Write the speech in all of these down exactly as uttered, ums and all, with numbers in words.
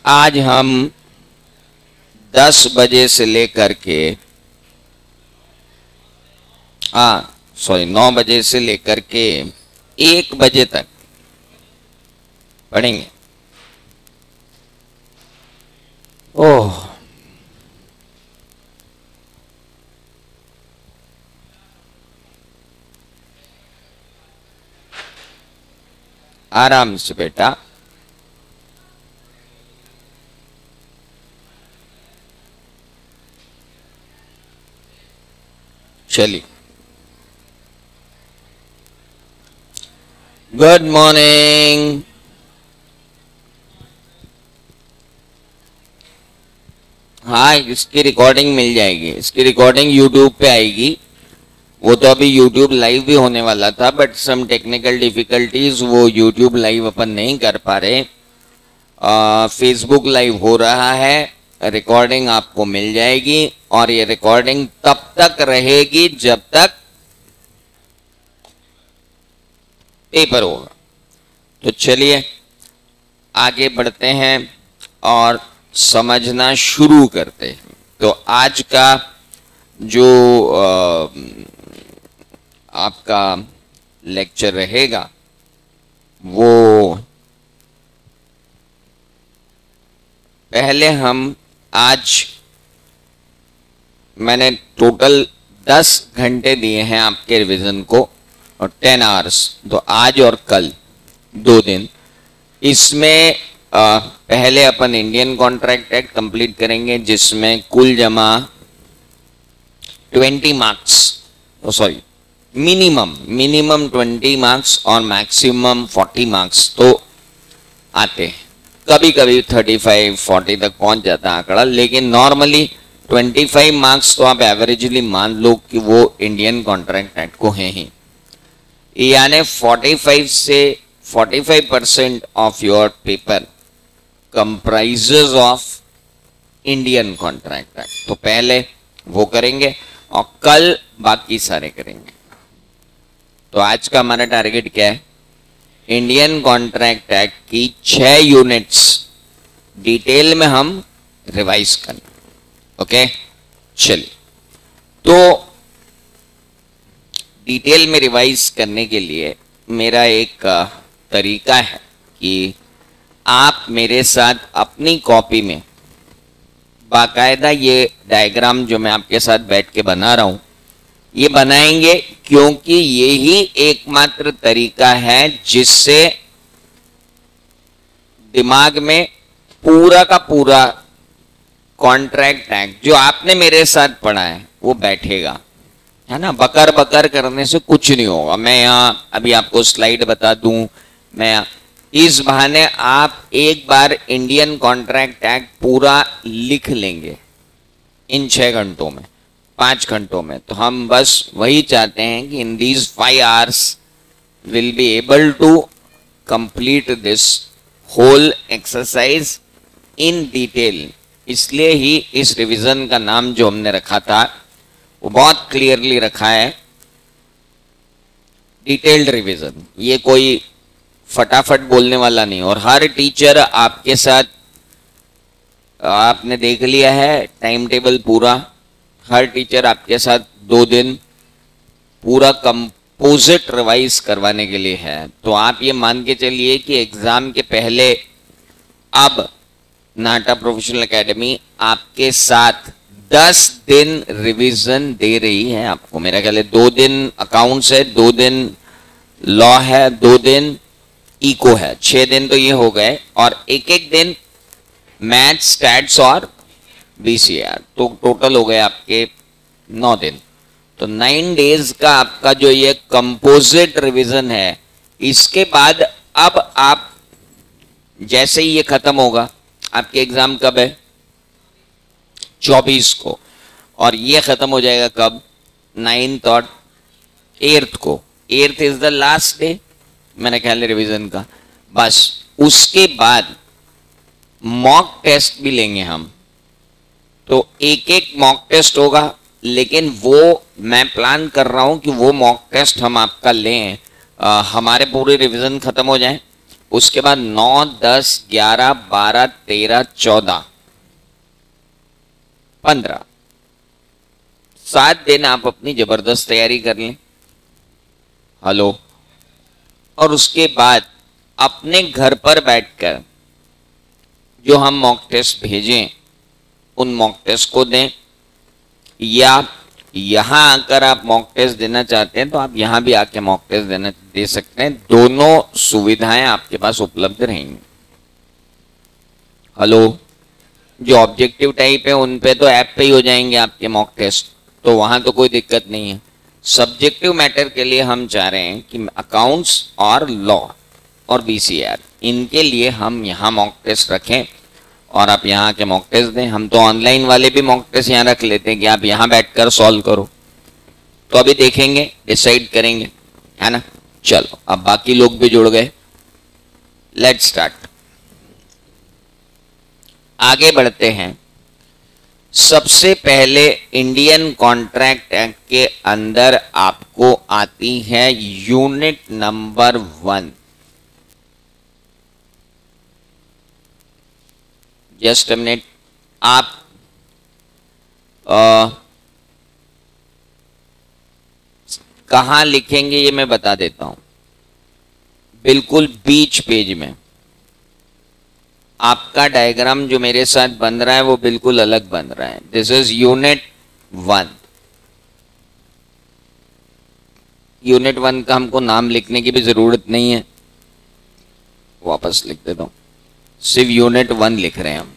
आज हम दस बजे से लेकर के हाँ सॉरी नौ बजे से लेकर के एक बजे तक पढ़ेंगे। ओह आराम से बेटा। चलिए, गुड मॉर्निंग। हाँ, इसकी रिकॉर्डिंग मिल जाएगी। इसकी रिकॉर्डिंग यूट्यूब पे आएगी। वो तो अभी यूट्यूब लाइव भी होने वाला था, बट सम टेक्निकल डिफिकल्टीज, वो यूट्यूब लाइव अपन नहीं कर पा रहे। फेसबुक लाइव हो रहा है, रिकॉर्डिंग आपको मिल जाएगी और ये रिकॉर्डिंग तब तक रहेगी जब तक पेपर होगा। तो चलिए आगे बढ़ते हैं और समझना शुरू करते हैं। तो आज का जो आ, आपका लेक्चर रहेगा वो पहले हम आज मैंने टोटल दस घंटे दिए हैं आपके रिवीजन को और टेन आवर्स। तो आज और कल दो दिन इसमें आ, पहले अपन इंडियन कॉन्ट्रैक्ट एक्ट कंप्लीट करेंगे, जिसमें कुल जमा twenty marks sorry minimum minimum twenty marks और मैक्सिमम फोर्टी मार्क्स तो आते हैं। कभी कभी थर्टी फाइव फोर्टी तक पहुंच जाता है आंकड़ा, लेकिन नॉर्मली ट्वेंटी फाइव मार्क्स तो आप एवरेजली मान लो कि वो इंडियन कॉन्ट्रैक्ट एक्ट को हैं ही। यानी फोर्टी फाइव से forty five percent of your paper comprises of Indian contract act. तो पहले वो करेंगे और कल बाकी सारे करेंगे। तो आज का हमारा टारगेट क्या है? इंडियन कॉन्ट्रैक्ट एक्ट की छह यूनिट्स डिटेल में हम रिवाइज करें। ओके, चलिए। तो डिटेल में रिवाइज करने के लिए मेरा एक तरीका है कि आप मेरे साथ अपनी कॉपी में बाकायदा ये डायग्राम जो मैं आपके साथ बैठ के बना रहा हूं ये बनाएंगे, क्योंकि यही एकमात्र तरीका है जिससे दिमाग में पूरा का पूरा कॉन्ट्रैक्ट एक्ट जो आपने मेरे साथ पढ़ा है वो बैठेगा, है ना। बकर बकर करने से कुछ नहीं होगा। मैं यहाँ अभी आपको स्लाइड बता दूं, मैं इस बहाने आप एक बार इंडियन कॉन्ट्रैक्ट एक्ट पूरा लिख लेंगे इन छह घंटों में, पांच घंटों में। तो हम बस वही चाहते हैं कि in these five hours will be able to complete this whole exercise in detail. इसलिए ही इस रिवीजन का नाम जो हमने रखा था वो बहुत क्लियरली रखा है, डिटेल्ड रिवीजन। ये कोई फटाफट बोलने वाला नहीं। और हर टीचर आपके साथ, आपने देख लिया है टाइम टेबल पूरा, हर टीचर आपके साथ दो दिन पूरा कंपोजिट रिवाइज करवाने के लिए है। तो आप ये मान के चलिए कि एग्जाम के पहले अब नाटा प्रोफेशनल एकेडमी आपके साथ दस दिन रिवीजन दे रही है आपको। मेरा ख्याल है दो दिन अकाउंट्स है, दो दिन लॉ है, दो दिन इको है, छह दिन तो ये हो गए, और एक एक दिन मैथ्स, स्टैट्स और बीसीआर, तो टोटल हो गए आपके नौ दिन। तो नाइन डेज का आपका जो ये कंपोजिट रिवीजन है, इसके बाद अब आप जैसे ही ये खत्म होगा, आपके एग्जाम कब है? चौबीस को, और ये खत्म हो जाएगा कब? नाइन्थ और एर्थ को। Eighth is the last day मैंने ख्याल है रिवीजन का। बस उसके बाद मॉक टेस्ट भी लेंगे हम। तो एक एक मॉक टेस्ट होगा, लेकिन वो मैं प्लान कर रहा हूं कि वो मॉक टेस्ट हम आपका लें, आ, हमारे पूरे रिवीजन खत्म हो जाए, उसके बाद नौ, दस, ग्यारह, बारह, तेरह, चौदह, पंद्रह, सात दिन आप अपनी जबरदस्त तैयारी कर लें। हेलो। और उसके बाद अपने घर पर बैठकर जो हम मॉक टेस्ट भेजें उन मॉक टेस्ट को दें, या यहां आकर आप मॉक टेस्ट देना चाहते हैं तो आप यहां भी आके मॉक टेस्ट देना दे सकते हैं। दोनों सुविधाएं आपके पास उपलब्ध रहेंगी। हेलो। जो ऑब्जेक्टिव टाइप है उन पे तो ऐप पे ही हो जाएंगे आपके मॉक टेस्ट, तो वहां तो कोई दिक्कत नहीं है। सब्जेक्टिव मैटर के लिए हम चाह रहे हैं कि अकाउंट्स और लॉ और बीसीआर, इनके लिए हम यहाँ मॉक टेस्ट रखें और आप यहाँ के मॉक टेस्ट दें। हम तो ऑनलाइन वाले भी मॉक टेस्ट यहाँ रख लेते हैं कि आप यहाँ बैठकर सॉल्व करो। तो अभी देखेंगे, डिसाइड करेंगे, है ना। चलो, अब बाकी लोग भी जुड़ गए, लेट्स स्टार्ट। आगे बढ़ते हैं। सबसे पहले इंडियन कॉन्ट्रैक्ट एक्ट के अंदर आपको आती है unit number one. Just a minute, आप आ, कहां लिखेंगे ये मैं बता देता हूं। बिल्कुल बीच पेज में आपका डायग्राम जो मेरे साथ बन रहा है वो बिल्कुल अलग बन रहा है। This is unit one. Unit one का हमको नाम लिखने की भी जरूरत नहीं है, वापस लिख देता हूं, सिर्फ यूनिट वन लिख रहे हैं हम।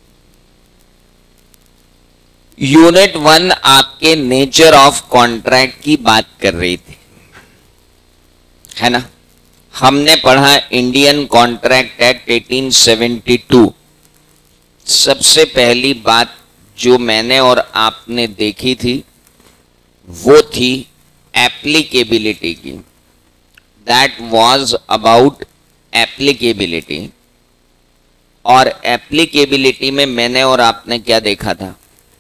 यूनिट वन आपके नेचर ऑफ कॉन्ट्रैक्ट की बात कर रही थी, है ना। हमने पढ़ा इंडियन कॉन्ट्रैक्ट एक्ट अठारह सौ बहत्तर। सबसे पहली बात जो मैंने और आपने देखी थी वो थी एप्लीकेबिलिटी की। That was about applicability. और एप्लीकेबिलिटी में मैंने और आपने क्या देखा था,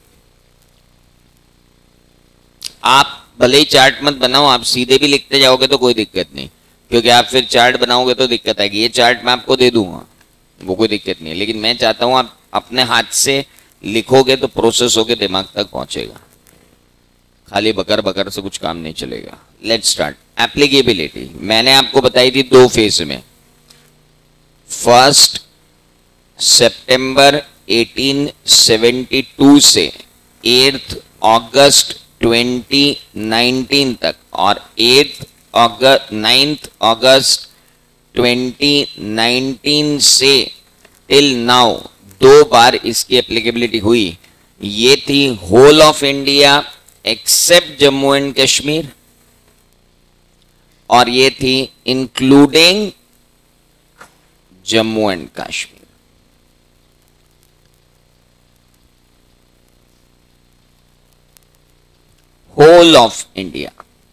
आप भले ही चार्ट मत बनाओ, आप सीधे भी लिखते जाओगे तो कोई दिक्कत नहीं, क्योंकि आप फिर चार्ट बनाओगे तो दिक्कत आएगी। ये चार्ट मैं आपको दे दूंगा, वो कोई दिक्कत नहीं है, लेकिन मैं चाहता हूं आप अपने हाथ से लिखोगे तो प्रोसेस होके दिमाग तक पहुंचेगा। खाली बकर बकर से कुछ काम नहीं चलेगा। Let's start. एप्लीकेबिलिटी मैंने आपको बताई थी दो फेज में। फर्स्ट सितंबर अठारह सौ बहत्तर से एट अगस्त दो हज़ार उन्नीस तक और एट अगस्त नाइन्थ अगस्त दो हज़ार उन्नीस से टिल नाउ दो बार इसकी एप्लीकेबिलिटी हुई। ये थी whole of India except Jammu and Kashmir, और ये थी including Jammu and Kashmir. Whole of India.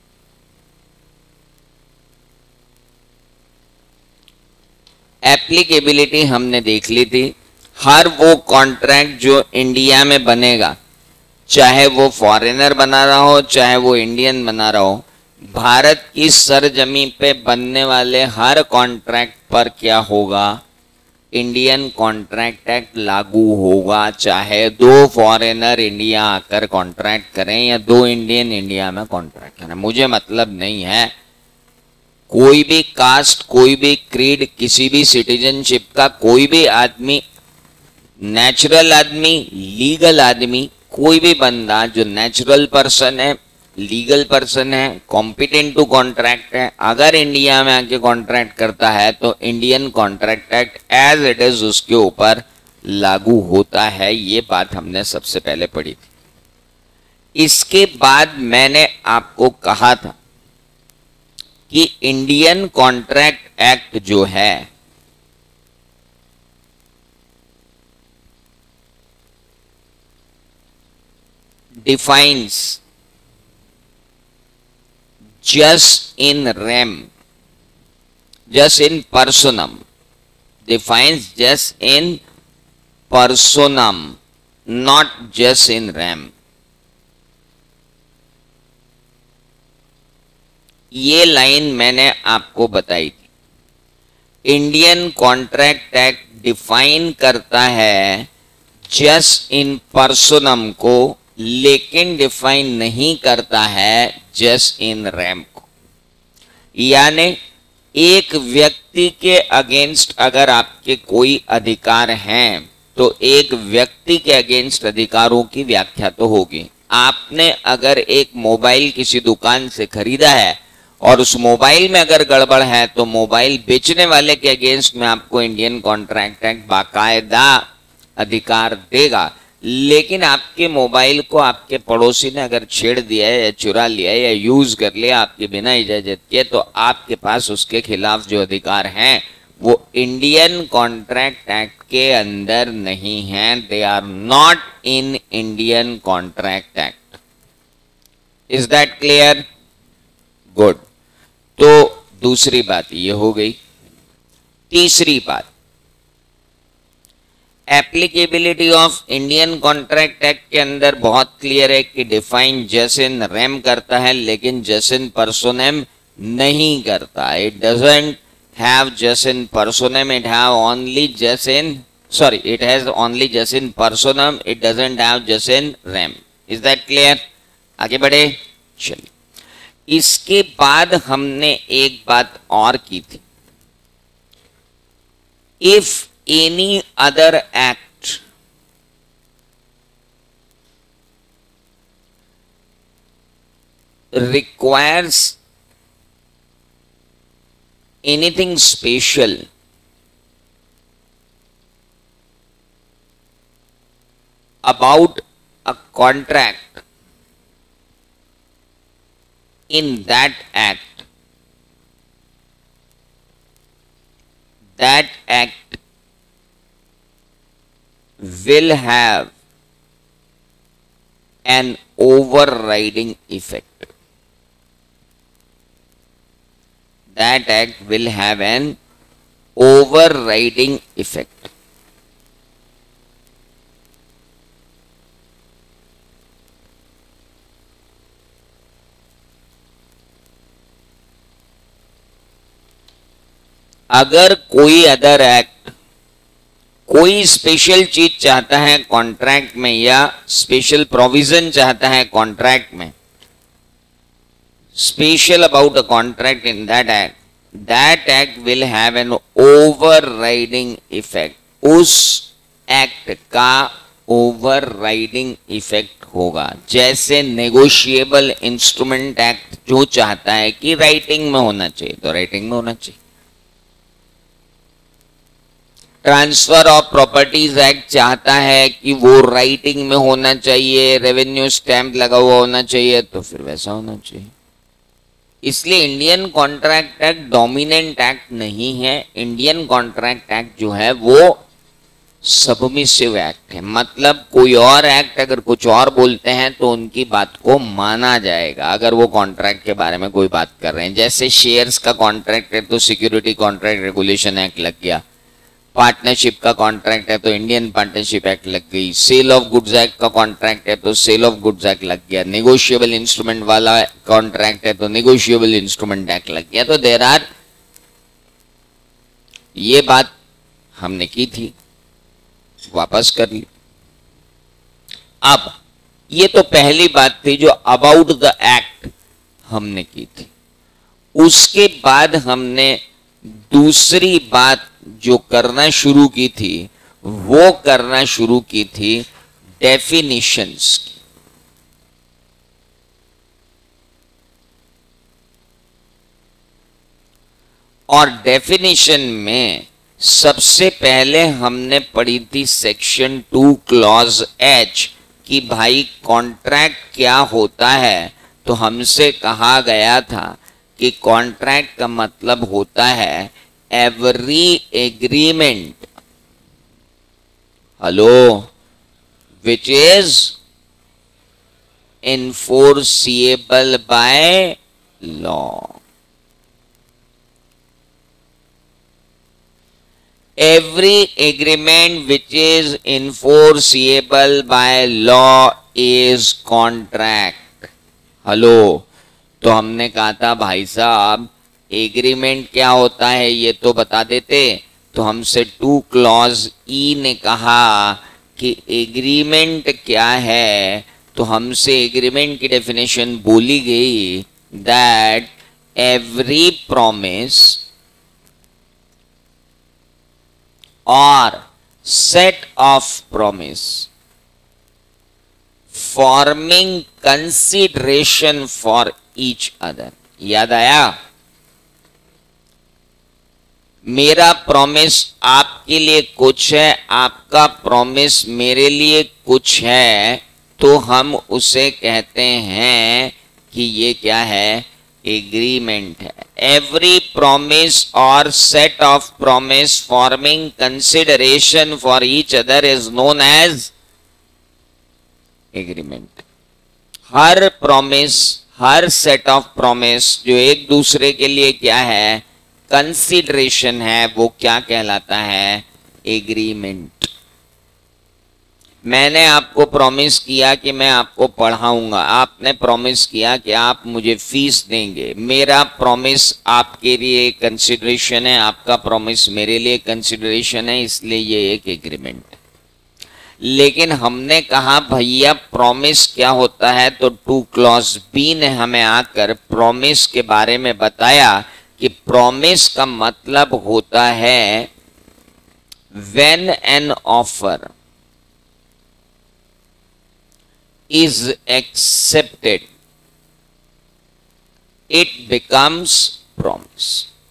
Applicability हमने देख ली थी। हर वो कॉन्ट्रैक्ट जो इंडिया में बनेगा, चाहे वो फॉरेनर बना रहा हो चाहे वो इंडियन बना रहा हो, भारत की सरजमी पे बनने वाले हर कॉन्ट्रैक्ट पर क्या होगा, इंडियन कॉन्ट्रैक्ट एक्ट लागू होगा। चाहे दो फॉरेनर इंडिया आकर कॉन्ट्रैक्ट करें या दो इंडियन इंडिया में कॉन्ट्रैक्ट करें, मुझे मतलब नहीं है। कोई भी कास्ट, कोई भी क्रीड, किसी भी सिटीजनशिप का कोई भी आदमी, नेचुरल आदमी, लीगल आदमी, कोई भी बंदा जो नेचुरल पर्सन है, लीगल पर्सन है, कॉम्पिटेंट टू कॉन्ट्रैक्ट है, अगर इंडिया में आके कॉन्ट्रैक्ट करता है तो Indian contract act as it is उसके ऊपर लागू होता है। ये बात हमने सबसे पहले पढ़ी थी। इसके बाद मैंने आपको कहा था कि इंडियन कॉन्ट्रैक्ट एक्ट जो है defines just in rem, just in personam, defines just in personam, not just in rem. ये लाइन मैंने आपको बताई थी। इंडियन कॉन्ट्रैक्ट एक्ट डिफाइन करता है जस इन पर्सनम को, लेकिन डिफाइन नहीं करता है जस इन रैम को। यानी एक व्यक्ति के अगेंस्ट अगर आपके कोई अधिकार हैं तो एक व्यक्ति के अगेंस्ट अधिकारों की व्याख्या तो होगी। आपने अगर एक मोबाइल किसी दुकान से खरीदा है और उस मोबाइल में अगर गड़बड़ है तो मोबाइल बेचने वाले के अगेंस्ट में आपको इंडियन कॉन्ट्रैक्ट एक्ट बाकायदा अधिकार देगा। लेकिन आपके मोबाइल को आपके पड़ोसी ने अगर छेड़ दिया है या चुरा लिया है या यूज कर लिया आपके बिना इजाजत के, तो आपके पास उसके खिलाफ जो अधिकार हैं वो इंडियन कॉन्ट्रैक्ट एक्ट के अंदर नहीं हैं। They are not in Indian contract act. Is that clear? Good. तो दूसरी बात ये हो गई। तीसरी बात, applicability of Indian contract act के अंदर बहुत क्लियर है कि डिफाइन जस इन रैम करता है लेकिन जस इन पर्सोनेम नहीं करता। It doesn't have just in personam, it have only just in sorry it has only just in personam, it doesn't have just in rem. Is that clear? आगे बढ़े। चलिए, इसके बाद हमने एक बात और की थी, if any other act requires anything special about a contract in that act, that act will have an overriding effect. That act will have an overriding effect. अगर कोई अदर एक्ट कोई स्पेशल चीज चाहता है कॉन्ट्रैक्ट में या special provision चाहता है कॉन्ट्रैक्ट में, special about a contract in that act, that act will have an overriding effect. उस एक्ट का overriding effect होगा। जैसे नेगोशिएबल इंस्ट्रूमेंट एक्ट जो चाहता है कि राइटिंग में होना चाहिए तो राइटिंग में होना चाहिए। ट्रांसफर ऑफ प्रॉपर्टीज एक्ट चाहता है कि वो राइटिंग में होना चाहिए, रेवेन्यू स्टैंप लगा हुआ होना चाहिए, तो फिर वैसा होना चाहिए। इसलिए Indian contract act dominant act नहीं है। इंडियन कॉन्ट्रैक्ट एक्ट जो है वो सबमिसिव एक्ट है। मतलब कोई और एक्ट अगर कुछ और बोलते हैं तो उनकी बात को माना जाएगा अगर वो कॉन्ट्रैक्ट के बारे में कोई बात कर रहे हैं। जैसे शेयर्स का कॉन्ट्रैक्ट है तो सिक्योरिटी कॉन्ट्रैक्ट रेगुलेशन एक्ट लग गया, पार्टनरशिप का कॉन्ट्रैक्ट है तो इंडियन पार्टनरशिप एक्ट लग गई, सेल ऑफ गुड्स एक्ट का कॉन्ट्रैक्ट है तो सेल ऑफ गुड्स एक्ट लग गया, नेगोशिएबल इंस्ट्रूमेंट वाला कॉन्ट्रैक्ट है तो नेगोशिएबल इंस्ट्रूमेंट एक्ट लग गया। तो देयर आर, ये बात हमने की थी, वापस कर ली। अब ये तो पहली बात थी जो अबाउट द एक्ट हमने की थी। उसके बाद हमने दूसरी बात जो करना शुरू की थी वो करना शुरू की थी डेफिनिशंस की। और डेफिनेशन में सबसे पहले हमने पढ़ी थी सेक्शन टू क्लॉज एच कि भाई कॉन्ट्रैक्ट क्या होता है। तो हमसे कहा गया था कि कॉन्ट्रैक्ट का मतलब होता है every agreement, hello, which is enforceable by law. Every agreement which is enforceable by law is contract. Hello, तो हमने कहा था भाई साहब एग्रीमेंट क्या होता है ये तो बता देते। तो हमसे टू क्लॉज ई ने कहा कि एग्रीमेंट क्या है, तो हमसे एग्रीमेंट की डेफिनेशन बोली गई दैट एवरी प्रॉमिस और set of promise forming consideration for each other. याद आया? मेरा प्रॉमिस आपके लिए कुछ है, आपका प्रॉमिस मेरे लिए कुछ है, तो हम उसे कहते हैं कि ये क्या है? एग्रीमेंट है। एवरी प्रॉमिस और set of promise forming consideration for each other is known as agreement. हर प्रॉमिस, हर सेट ऑफ प्रॉमिस जो एक दूसरे के लिए क्या है? कंसिडरेशन है, वो क्या कहलाता है? एग्रीमेंट। मैंने आपको प्रॉमिस किया कि मैं आपको पढ़ाऊंगा, आपने प्रॉमिस किया कि आप मुझे फीस देंगे। मेरा प्रॉमिस आपके लिए कंसिडरेशन है, आपका प्रॉमिस मेरे लिए कंसिडरेशन है, इसलिए ये एक एग्रीमेंट। लेकिन हमने कहा भैया प्रॉमिस क्या होता है, तो टू क्लॉज बी ने हमें आकर प्रॉमिस के बारे में बताया कि प्रॉमिस का मतलब होता है when an offer is accepted it becomes promise।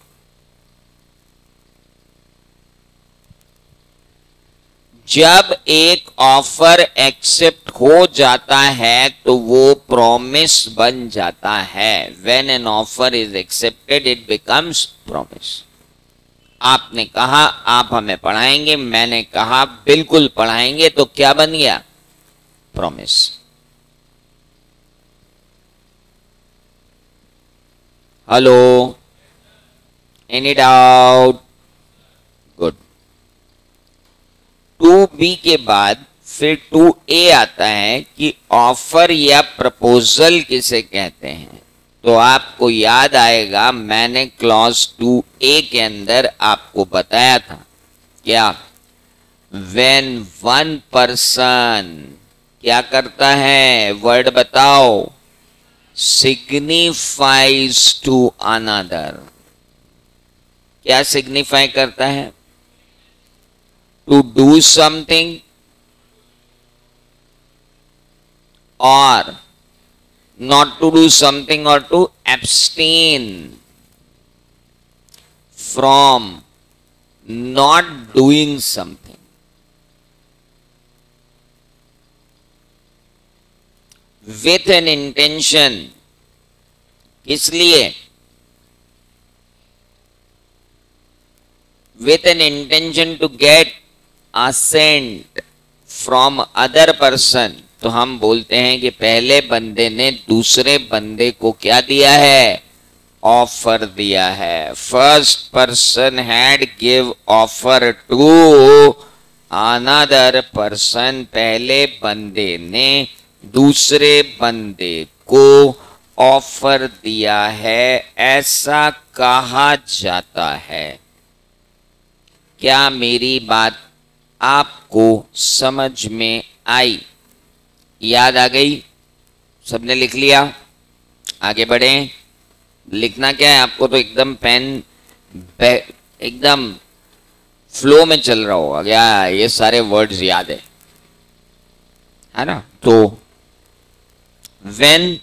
जब एक ऑफर एक्सेप्ट हो जाता है तो वो प्रॉमिस बन जाता है। When an offer is accepted it becomes promise। आपने कहा आप हमें पढ़ाएंगे, मैंने कहा बिल्कुल पढ़ाएंगे, तो क्या बन गया? Promise. Hello, any doubt? Good. To be के बाद फिर टू ए आता है कि ऑफर या प्रपोजल किसे कहते हैं। तो आपको याद आएगा मैंने क्लॉज टू ए के अंदर आपको बताया था क्या? व्हेन वन पर्सन क्या करता है? वर्ड बताओ। Signifies to another. क्या सिग्निफाई करता है? टू डू समथिंग और नॉट टू डू समथिंग और to abstain from not doing something. With an intention. इसलिए with an intention to get assent from other person. तो हम बोलते हैं कि पहले बंदे ने दूसरे बंदे को क्या दिया है? ऑफर दिया है। First person had give offer to another person. पहले बंदे ने दूसरे बंदे को ऑफर दिया है, ऐसा कहा जाता है। क्या मेरी बात आपको समझ में आई? याद आ गई? सबने लिख लिया? आगे बढ़े। लिखना क्या है आपको? तो एकदम पेन एकदम फ्लो में चल रहा होगा क्या? ये सारे वर्ड्स याद है, है ना? तो व्हेन,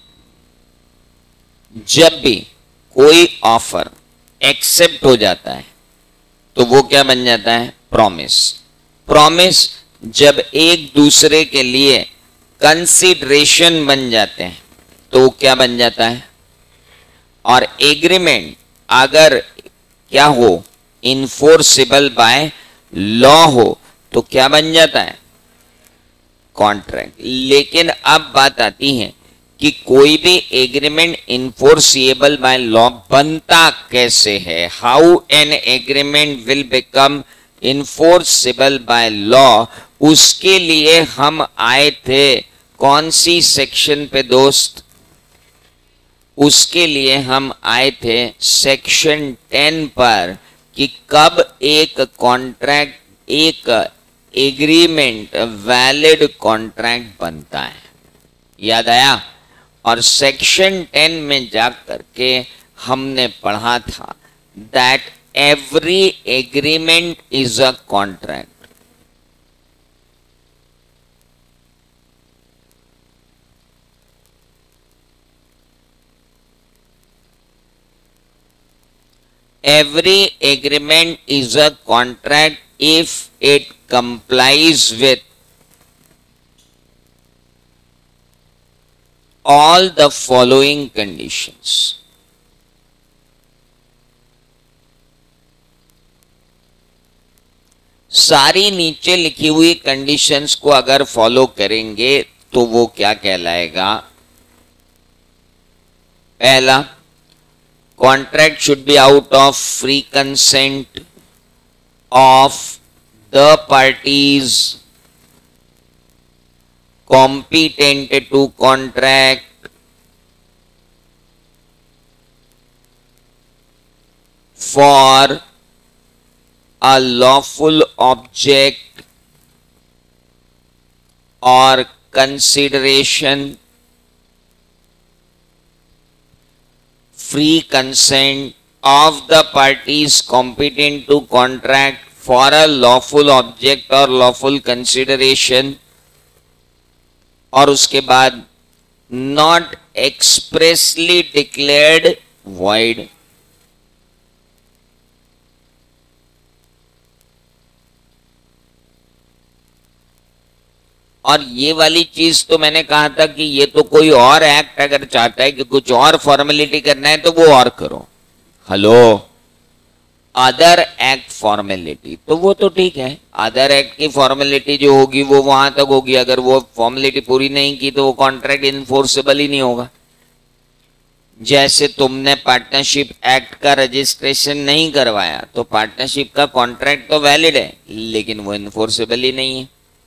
जब भी कोई ऑफर एक्सेप्ट हो जाता है तो वो क्या बन जाता है? प्रॉमिस। प्रॉमिस जब एक दूसरे के लिए कंसिडरेशन बन जाते हैं तो वो क्या बन जाता है? और एग्रीमेंट अगर क्या हो? इन्फोर्सेबल बाय लॉ हो तो क्या बन जाता है? कॉन्ट्रैक्ट। लेकिन अब बात आती है कि कोई भी एग्रीमेंट इन्फोर्सिएबल बाय लॉ बनता कैसे है? How an agreement will become enforceable by law, उसके लिए हम आए थे कौन सी सेक्शन पे दोस्त? उसके लिए हम आए थे सेक्शन टेन पर कि कब एक कॉन्ट्रैक्ट, एक एग्रीमेंट वैलिड कॉन्ट्रैक्ट बनता है, याद आया। और सेक्शन टेन में जाकर के हमने पढ़ा था that every agreement is a contract. Every agreement is a contract if it complies with all the following conditions. सारी नीचे लिखी हुई कंडीशंस को अगर फॉलो करेंगे तो वो क्या कहलाएगा? पहला, contract should be out of free consent of the parties competent to contract for a lawful object or consideration. Free consent of the parties competent to contract for a lawful object or lawful consideration, और उसके बाद not expressly declared void. और ये वाली चीज तो मैंने कहा था कि ये तो कोई और एक्ट अगर चाहता है कि कुछ और फॉर्मेलिटी करना है तो वो और करो। हेलो, अदर एक्ट फॉर्मेलिटी तो वो तो ठीक है, अदर एक्ट की फॉर्मेलिटी जो होगी वो वहां तक होगी। अगर वो फॉर्मेलिटी पूरी नहीं की तो वो कॉन्ट्रैक्ट इनफोर्सेबल ही नहीं होगा। जैसे तुमने पार्टनरशिप एक्ट का रजिस्ट्रेशन नहीं करवाया तो पार्टनरशिप का कॉन्ट्रैक्ट तो वैलिड है लेकिन वो इनफोर्सेबल ही नहीं है।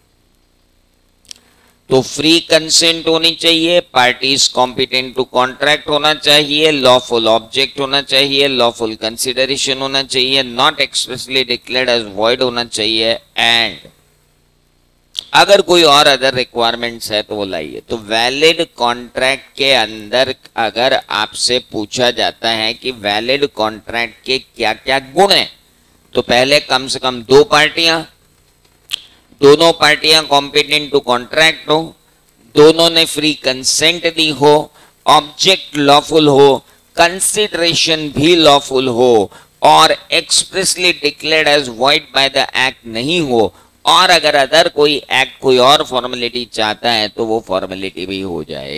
तो फ्री कंसेंट होनी चाहिए, पार्टीज कॉम्पिटेंट टू कॉन्ट्रैक्ट होना चाहिए, लॉफुल ऑब्जेक्ट होना चाहिए, लॉफुल कंसिडरेशन होना चाहिए, not expressly declared as void होना चाहिए, एंड अगर कोई और अदर रिक्वायरमेंट्स है तो वो लाइए। तो वैलिड कॉन्ट्रैक्ट के अंदर अगर आपसे पूछा जाता है कि वैलिड कॉन्ट्रैक्ट के क्या क्या गुण हैं, तो पहले कम से कम दो पार्टियां, दोनों पार्टियां कॉम्पिटेंट टू कॉन्ट्रैक्ट हो, दोनों ने फ्री कंसेंट दी हो, ऑब्जेक्ट लॉफुल हो, कंसिडरेशन भी लॉफुल हो, और expressly declared as void by the act नहीं हो, और अगर अदर कोई एक्ट कोई और फॉर्मेलिटी चाहता है तो वो फॉर्मेलिटी भी हो जाए।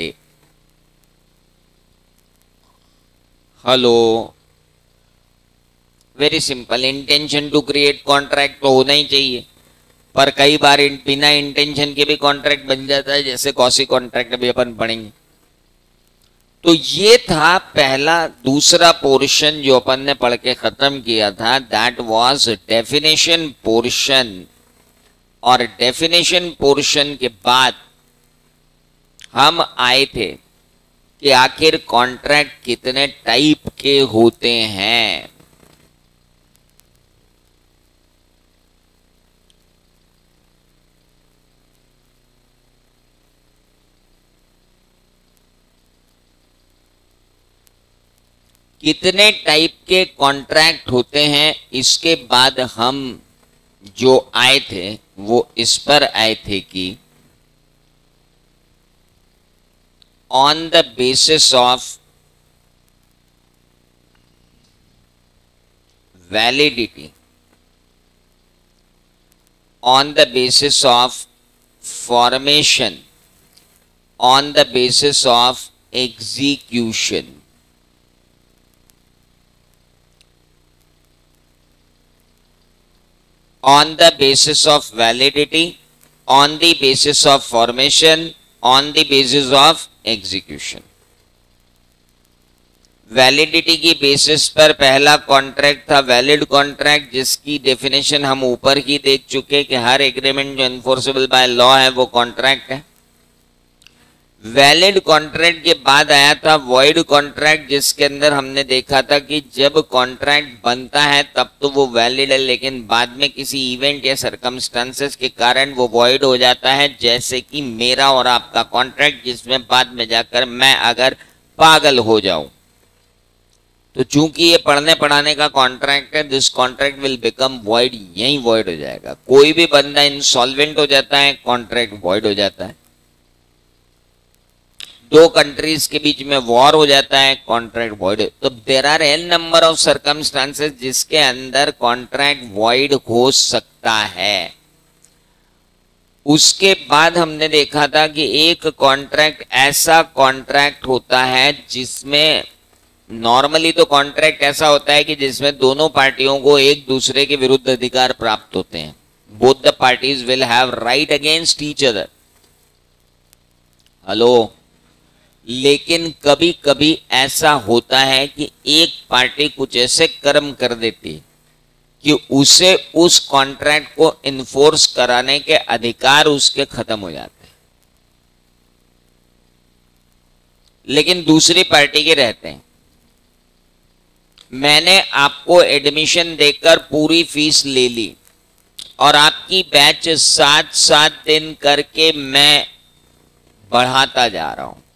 Hello, very simple. Intention to create contract तो होना ही चाहिए, पर कई बार बिना इंटेंशन के भी कॉन्ट्रैक्ट बन जाता है, जैसे कौसी कॉन्ट्रैक्ट अभी अपन पढ़ेंगे। तो ये था पहला। दूसरा पोर्शन जो अपन ने पढ़ के खत्म किया था, दैट वाज डेफिनेशन पोर्शन। और डेफिनेशन पोर्शन के बाद हम आए थे कि आखिर कॉन्ट्रैक्ट कितने टाइप के होते हैं। कितने टाइप के कॉन्ट्रैक्ट होते हैं, इसके बाद हम जो आए थे वो इस पर आए थे कि on the basis of validity, on the basis of formation, on the basis of execution, on the basis of validity, on the basis of formation, on the basis of execution. Validity की basis पर पहला contract था valid contract, जिसकी definition हम ऊपर ही देख चुके कि हर एग्रीमेंट जो इन्फोर्सेबल बाय लॉ है वो कॉन्ट्रैक्ट है। वैलिड कॉन्ट्रैक्ट के बाद आया था वॉइड कॉन्ट्रैक्ट, जिसके अंदर हमने देखा था कि जब कॉन्ट्रैक्ट बनता है तब तो वो वैलिड है, लेकिन बाद में किसी इवेंट या सरकमस्टांसेस के कारण वो वॉइड हो जाता है। जैसे कि मेरा और आपका कॉन्ट्रैक्ट, जिसमें बाद में जाकर मैं अगर पागल हो जाऊं, तो चूंकि ये पढ़ने पढ़ाने का कॉन्ट्रैक्ट है, this contract will become void, यही वॉइड हो जाएगा। कोई भी बंदा इंसॉल्वेंट हो जाता है, कॉन्ट्रैक्ट वॉइड हो जाता है। दो कंट्रीज के बीच में वॉर हो जाता है, कॉन्ट्रैक्ट वॉइड। तो there are an number of circumstances जिसके अंदर कॉन्ट्रैक्ट वॉइड हो सकता है। उसके बाद हमने देखा था कि एक कॉन्ट्रैक्ट ऐसा कॉन्ट्रैक्ट होता है जिसमें नॉर्मली तो कॉन्ट्रैक्ट ऐसा होता है कि जिसमें दोनों पार्टियों को एक दूसरे के विरुद्ध अधिकार प्राप्त होते हैं। Both the parties will have right against each other. Hello, लेकिन कभी कभी ऐसा होता है कि एक पार्टी कुछ ऐसे कर्म कर देती है कि उसे उस कॉन्ट्रैक्ट को इन्फोर्स कराने के अधिकार उसके खत्म हो जाते हैं, लेकिन दूसरी पार्टी के रहते हैं। मैंने आपको एडमिशन देकर पूरी फीस ले ली और आपकी बैच सात सात दिन करके मैं बढ़ाता जा रहा हूं।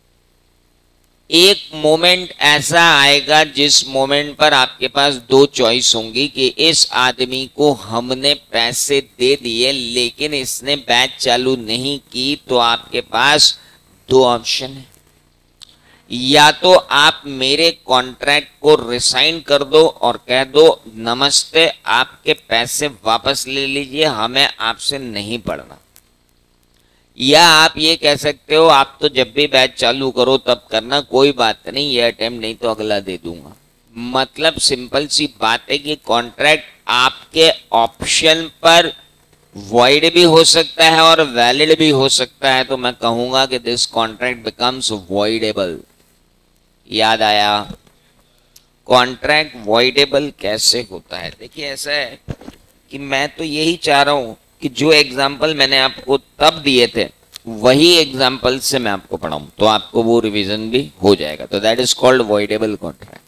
एक मोमेंट ऐसा आएगा जिस मोमेंट पर आपके पास दो चॉइस होंगी कि इस आदमी को हमने पैसे दे दिए लेकिन इसने बैच चालू नहीं की, तो आपके पास दो ऑप्शन है। या तो आप मेरे कॉन्ट्रैक्ट को रिसाइन कर दो और कह दो नमस्ते, आपके पैसे वापस ले लीजिए, हमें आपसे नहीं पढ़ना। या आप ये कह सकते हो आप तो जब भी बैच चालू करो तब करना, कोई बात नहीं, ये अटेम्प्ट नहीं तो अगला दे दूंगा। मतलब सिंपल सी बात है कि कॉन्ट्रैक्ट आपके ऑप्शन पर वॉइड भी हो सकता है और वैलिड भी हो सकता है। तो मैं कहूंगा कि दिस कॉन्ट्रैक्ट बिकम्स वॉइडेबल। याद आया? कॉन्ट्रैक्ट वॉइडेबल कैसे होता है? देखिए ऐसा है कि मैं तो यही चाह रहा हूं कि जो एग्जाम्पल मैंने आपको तब दिए थे वही एग्जाम्पल से मैं आपको पढ़ाऊं, तो आपको वो रिवीजन भी हो जाएगा। तो that is called voidable contract.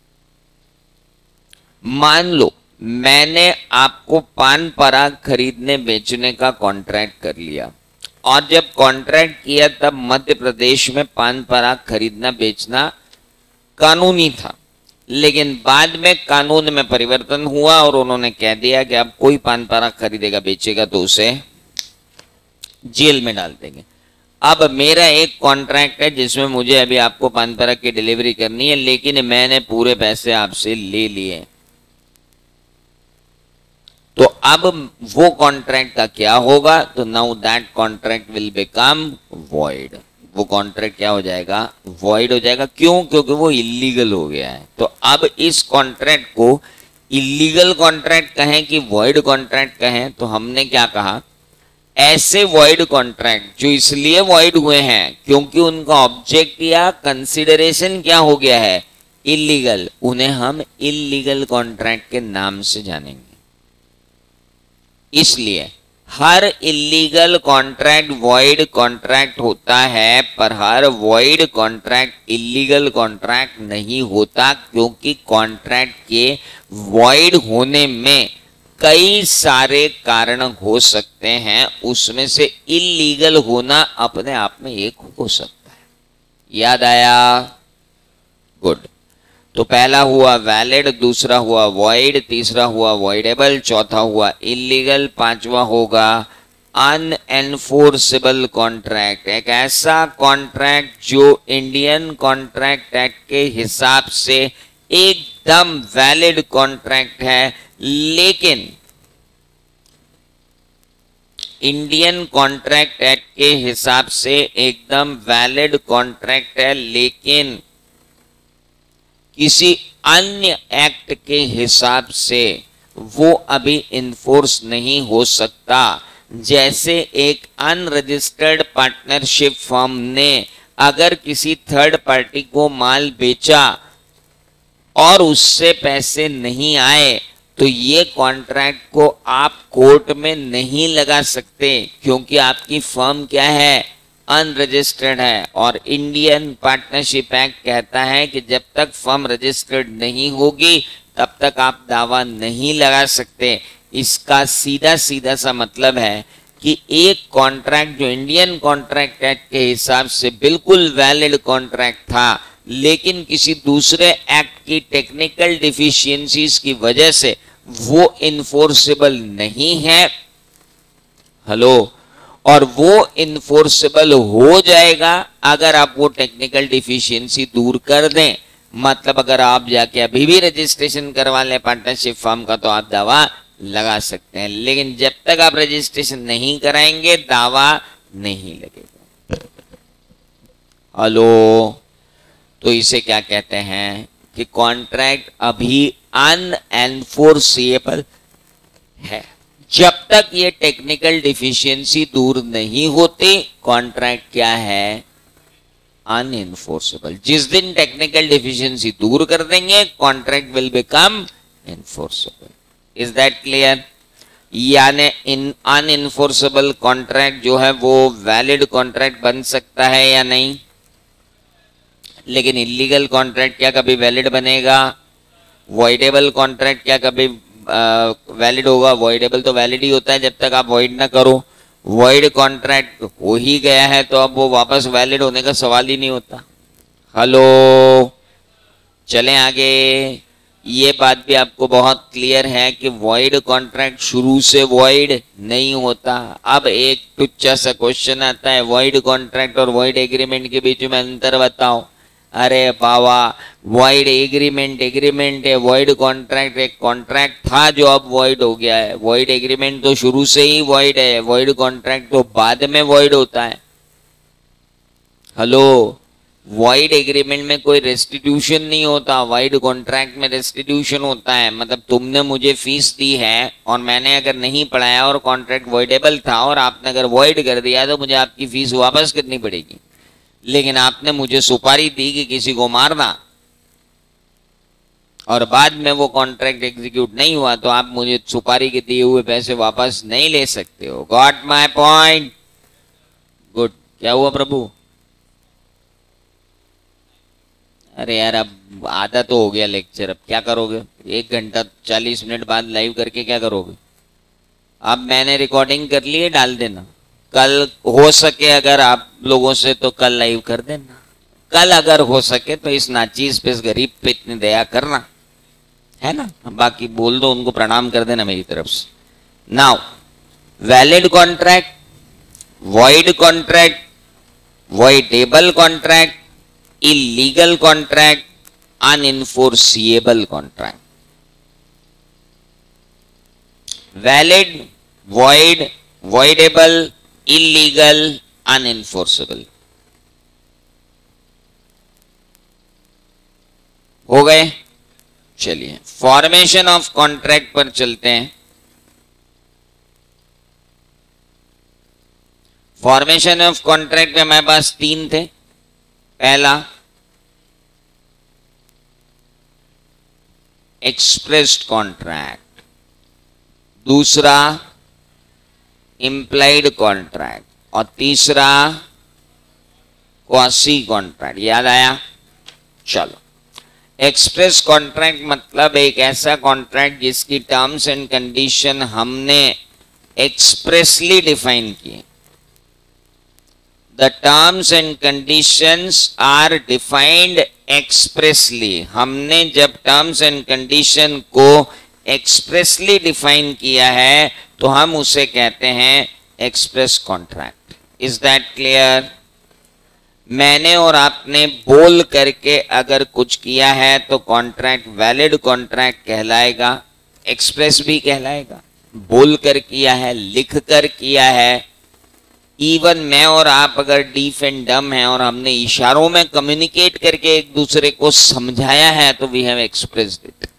मान लो मैंने आपको पान पराग खरीदने बेचने का कॉन्ट्रैक्ट कर लिया, और जब कॉन्ट्रैक्ट किया तब मध्य प्रदेश में पान पराग खरीदना बेचना कानूनी था, लेकिन बाद में कानून में परिवर्तन हुआ और उन्होंने कह दिया कि अब कोई पान पराग खरीदेगा बेचेगा तो उसे जेल में डाल देंगे। अब मेरा एक कॉन्ट्रैक्ट है जिसमें मुझे अभी आपको पान पराग की डिलीवरी करनी है, लेकिन मैंने पूरे पैसे आपसे ले लिए। तो अब वो कॉन्ट्रैक्ट का क्या होगा? तो now that contract will become void. वो कॉन्ट्रैक्ट क्या हो जाएगा? वॉइड हो जाएगा। क्यों? क्योंकि वो इलीगल हो गया है। तो अब इस कॉन्ट्रैक्ट को इलीगल कॉन्ट्रैक्ट कहें कि वॉइड कॉन्ट्रैक्ट कहें, तो हमने क्या कहा, ऐसे वॉइड कॉन्ट्रैक्ट जो इसलिए वॉइड हुए हैं क्योंकि उनका ऑब्जेक्ट या कंसिडरेशन क्या हो गया है? इलीगल, उन्हें हम इलीगल कॉन्ट्रैक्ट के नाम से जानेंगे। इसलिए हर इलीगल कॉन्ट्रैक्ट वॉइड कॉन्ट्रैक्ट होता है, पर हर वॉइड कॉन्ट्रैक्ट इलीगल कॉन्ट्रैक्ट नहीं होता, क्योंकि कॉन्ट्रैक्ट के वॉइड होने में कई सारे कारण हो सकते हैं, उसमें से इलीगल होना अपने आप में एक हो सकता है। याद आया? गुड। तो पहला हुआ वैलिड, दूसरा हुआ वॉइड, तीसरा हुआ वॉइडेबल, चौथा हुआ इलीगल, पांचवा होगा अनएनफोर्सेबल कॉन्ट्रैक्ट। एक ऐसा कॉन्ट्रैक्ट जो इंडियन कॉन्ट्रैक्ट एक्ट के हिसाब से एकदम वैलिड कॉन्ट्रैक्ट है, लेकिन इंडियन कॉन्ट्रैक्ट एक्ट के हिसाब से एकदम वैलिड कॉन्ट्रैक्ट है, लेकिन किसी अन्य एक्ट के हिसाब से वो अभी इन्फोर्स नहीं हो सकता। जैसे एक अनरजिस्टर्ड पार्टनरशिप फर्म ने अगर किसी थर्ड पार्टी को माल बेचा और उससे पैसे नहीं आए, तो ये कॉन्ट्रैक्ट को आप कोर्ट में नहीं लगा सकते, क्योंकि आपकी फर्म क्या है? अनरजिस्टर्ड है और इंडियन पार्टनरशिप एक्ट कहता है कि जब तक फर्म रजिस्टर्ड नहीं होगी तब तक आप दावा नहीं लगा सकते। इसका सीधा सीधा सा मतलब है कि एक कॉन्ट्रैक्ट जो इंडियन कॉन्ट्रैक्ट एक्ट के हिसाब से बिल्कुल वैलिड कॉन्ट्रैक्ट था, लेकिन किसी दूसरे एक्ट की टेक्निकल डिफिशियंसीज की वजह से वो इन्फोर्सेबल नहीं है। हेलो, और वो इन्फोर्सेबल हो जाएगा अगर आप वो टेक्निकल डिफिशियंसी दूर कर दें। मतलब अगर आप जाके अभी भी रजिस्ट्रेशन करवा लें पार्टनरशिप फर्म का तो आप दावा लगा सकते हैं, लेकिन जब तक आप रजिस्ट्रेशन नहीं कराएंगे दावा नहीं लगेगा। हेलो, तो इसे क्या कहते हैं कि कॉन्ट्रैक्ट अभी अनएनफोर्सेबल है। जब तक ये टेक्निकल डिफिशियंसी दूर नहीं होती कॉन्ट्रैक्ट क्या है, अनएनफोर्सेबल। जिस दिन टेक्निकल डिफिशियंसी दूर कर देंगे contract will become enforceable. Is that clear? यानी इन अनएनफोर्सेबल कॉन्ट्रैक्ट जो है वो वैलिड कॉन्ट्रैक्ट बन सकता है या नहीं, लेकिन इलीगल कॉन्ट्रैक्ट क्या कभी वैलिड बनेगा? वॉइडेबल कॉन्ट्रैक्ट क्या कभी वैलिड होगा? वॉइडेबल तो वैलिड ही होता है जब तक आप वॉइड ना करो। वॉइड कॉन्ट्रैक्ट हो ही गया है तो अब वो वापस वैलिड होने का सवाल ही नहीं होता। हेलो, चलें आगे। ये बात भी आपको बहुत क्लियर है कि वॉइड कॉन्ट्रैक्ट शुरू से वॉइड नहीं होता। अब एक टुच्चा सा क्वेश्चन आता है, वॉइड कॉन्ट्रैक्ट और वॉइड एग्रीमेंट के बीच में अंतर बताओ। अरे बाबा, वॉइड एग्रीमेंट एग्रीमेंट है, वॉइड कॉन्ट्रैक्ट एक कॉन्ट्रैक्ट था जो अब वॉइड हो गया है। वॉइड एग्रीमेंट तो शुरू से ही वॉइड है, वॉइड कॉन्ट्रैक्ट तो बाद में वॉइड होता है। हेलो, वॉइड एग्रीमेंट में कोई रेस्टिट्यूशन नहीं होता, वॉइड कॉन्ट्रैक्ट में रेस्टिट्यूशन होता है। मतलब तुमने मुझे फीस दी है और मैंने अगर नहीं पढ़ाया और कॉन्ट्रैक्ट वॉइडेबल था और आपने अगर वॉइड कर दिया तो मुझे आपकी फीस वापस करनी पड़ेगी। लेकिन आपने मुझे सुपारी दी कि किसी को मारना और बाद में वो कॉन्ट्रैक्ट एग्जीक्यूट नहीं हुआ तो आप मुझे सुपारी के दिए हुए पैसे वापस नहीं ले सकते हो। Got my point? गुड। क्या हुआ प्रभु? अरे यार, अब आधा तो हो गया लेक्चर, अब क्या करोगे? एक घंटा चालीस मिनट बाद लाइव करके क्या करोगे? अब मैंने रिकॉर्डिंग कर ली है, डाल देना। कल हो सके अगर आप लोगों से तो कल लाइव कर देना। कल अगर हो सके तो इस नाचीज पे, इस गरीब पे इतनी दया करना, है ना। बाकी बोल दो उनको, प्रणाम कर देना मेरी तरफ से। Now, valid contract, void contract, voidable contract, illegal contract, unenforceable contract. Valid, void, voidable, illegal, unenforceable हो गए। चलिए फॉर्मेशन ऑफ कॉन्ट्रैक्ट पर चलते हैं। फॉर्मेशन ऑफ कॉन्ट्रैक्ट में हमारे पास तीन थे। पहला, एक्सप्रेस्ड कॉन्ट्रैक्ट। दूसरा, इम्प्लाइड कॉन्ट्रैक्ट। और तीसरा, क्वासी कॉन्ट्रैक्ट। याद आया? चलो, एक्सप्रेस कॉन्ट्रैक्ट मतलब एक ऐसा कॉन्ट्रैक्ट जिसकी टर्म्स एंड कंडीशन हमने एक्सप्रेसली डिफाइन किए। The terms and conditions are defined expressly. हमने जब टर्म्स एंड कंडीशन को एक्सप्रेसली डिफाइन किया है तो हम उसे कहते हैं express contract. Is that clear? मैंने और आपने बोल करके अगर कुछ किया है तो कॉन्ट्रैक्ट वैलिड कॉन्ट्रैक्ट कहलाएगा, एक्सप्रेस भी कहलाएगा। बोल कर किया है, लिख कर किया है। इवन मैं और आप अगर डीफ एंड डम है और हमने इशारों में कम्युनिकेट करके एक दूसरे को समझाया है तो we have expressed it.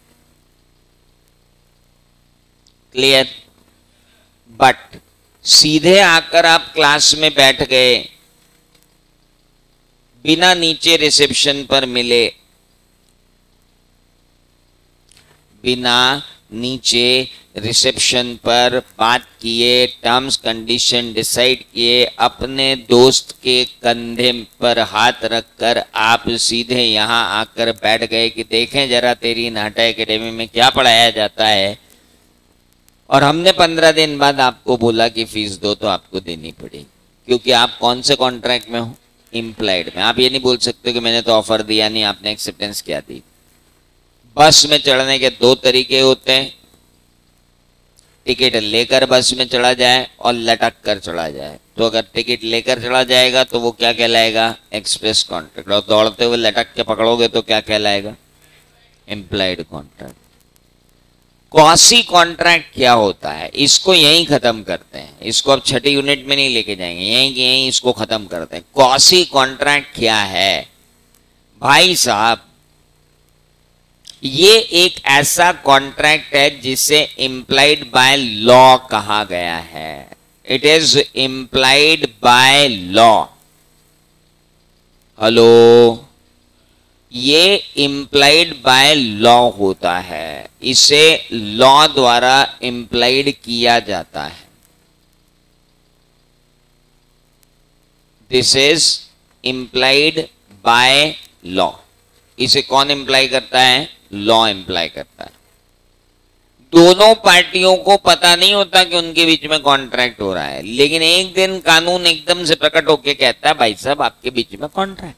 Clear? But सीधे आकर आप क्लास में बैठ गए, बिना नीचे रिसेप्शन पर मिले, बिना नीचे रिसेप्शन पर बात किए, टर्म्स कंडीशन डिसाइड किए, अपने दोस्त के कंधे पर हाथ रखकर आप सीधे यहाँ आकर बैठ गए कि देखें जरा तेरी नाटा एकेडमी में क्या पढ़ाया जाता है। और हमने पंद्रह दिन बाद आपको बोला कि फीस दो, तो आपको देनी पड़ेगी, क्योंकि आप कौन से कॉन्ट्रैक्ट में हो? इम्प्लाइड में। आप ये नहीं बोल सकते कि मैंने तो ऑफर दिया नहीं, आपने एक्सेप्टेंस क्या दी। बस में चढ़ने के दो तरीके होते हैं, टिकट लेकर बस में चढ़ा जाए और लटक कर चढ़ा जाए। तो अगर टिकट लेकर चढ़ा जाएगा तो वो क्या कहलाएगा? Express contract. और दौड़ते हुए लटक के पकड़ोगे तो क्या कहलाएगा? Implied contract. क्वासी कॉन्ट्रैक्ट क्या होता है? इसको यहीं खत्म करते हैं, इसको अब छठी यूनिट में नहीं लेके जाएंगे, यहीं कि यहीं इसको खत्म करते हैं। क्वासी कॉन्ट्रैक्ट क्या है भाई साहब? ये एक ऐसा कॉन्ट्रैक्ट है जिसे इम्प्लाइड बाय लॉ कहा गया है। It is implied by law. Hello, ये इम्प्लाइड बाय लॉ होता है, इसे लॉ द्वारा इम्प्लाइड किया जाता है। This is implied by law. इसे कौन इम्प्लाई करता है? लॉ इम्प्लाई करता है। दोनों पार्टियों को पता नहीं होता कि उनके बीच में कॉन्ट्रैक्ट हो रहा है, लेकिन एक दिन कानून एकदम से प्रकट होकर कहता है भाई साहब आपके बीच में कॉन्ट्रैक्ट।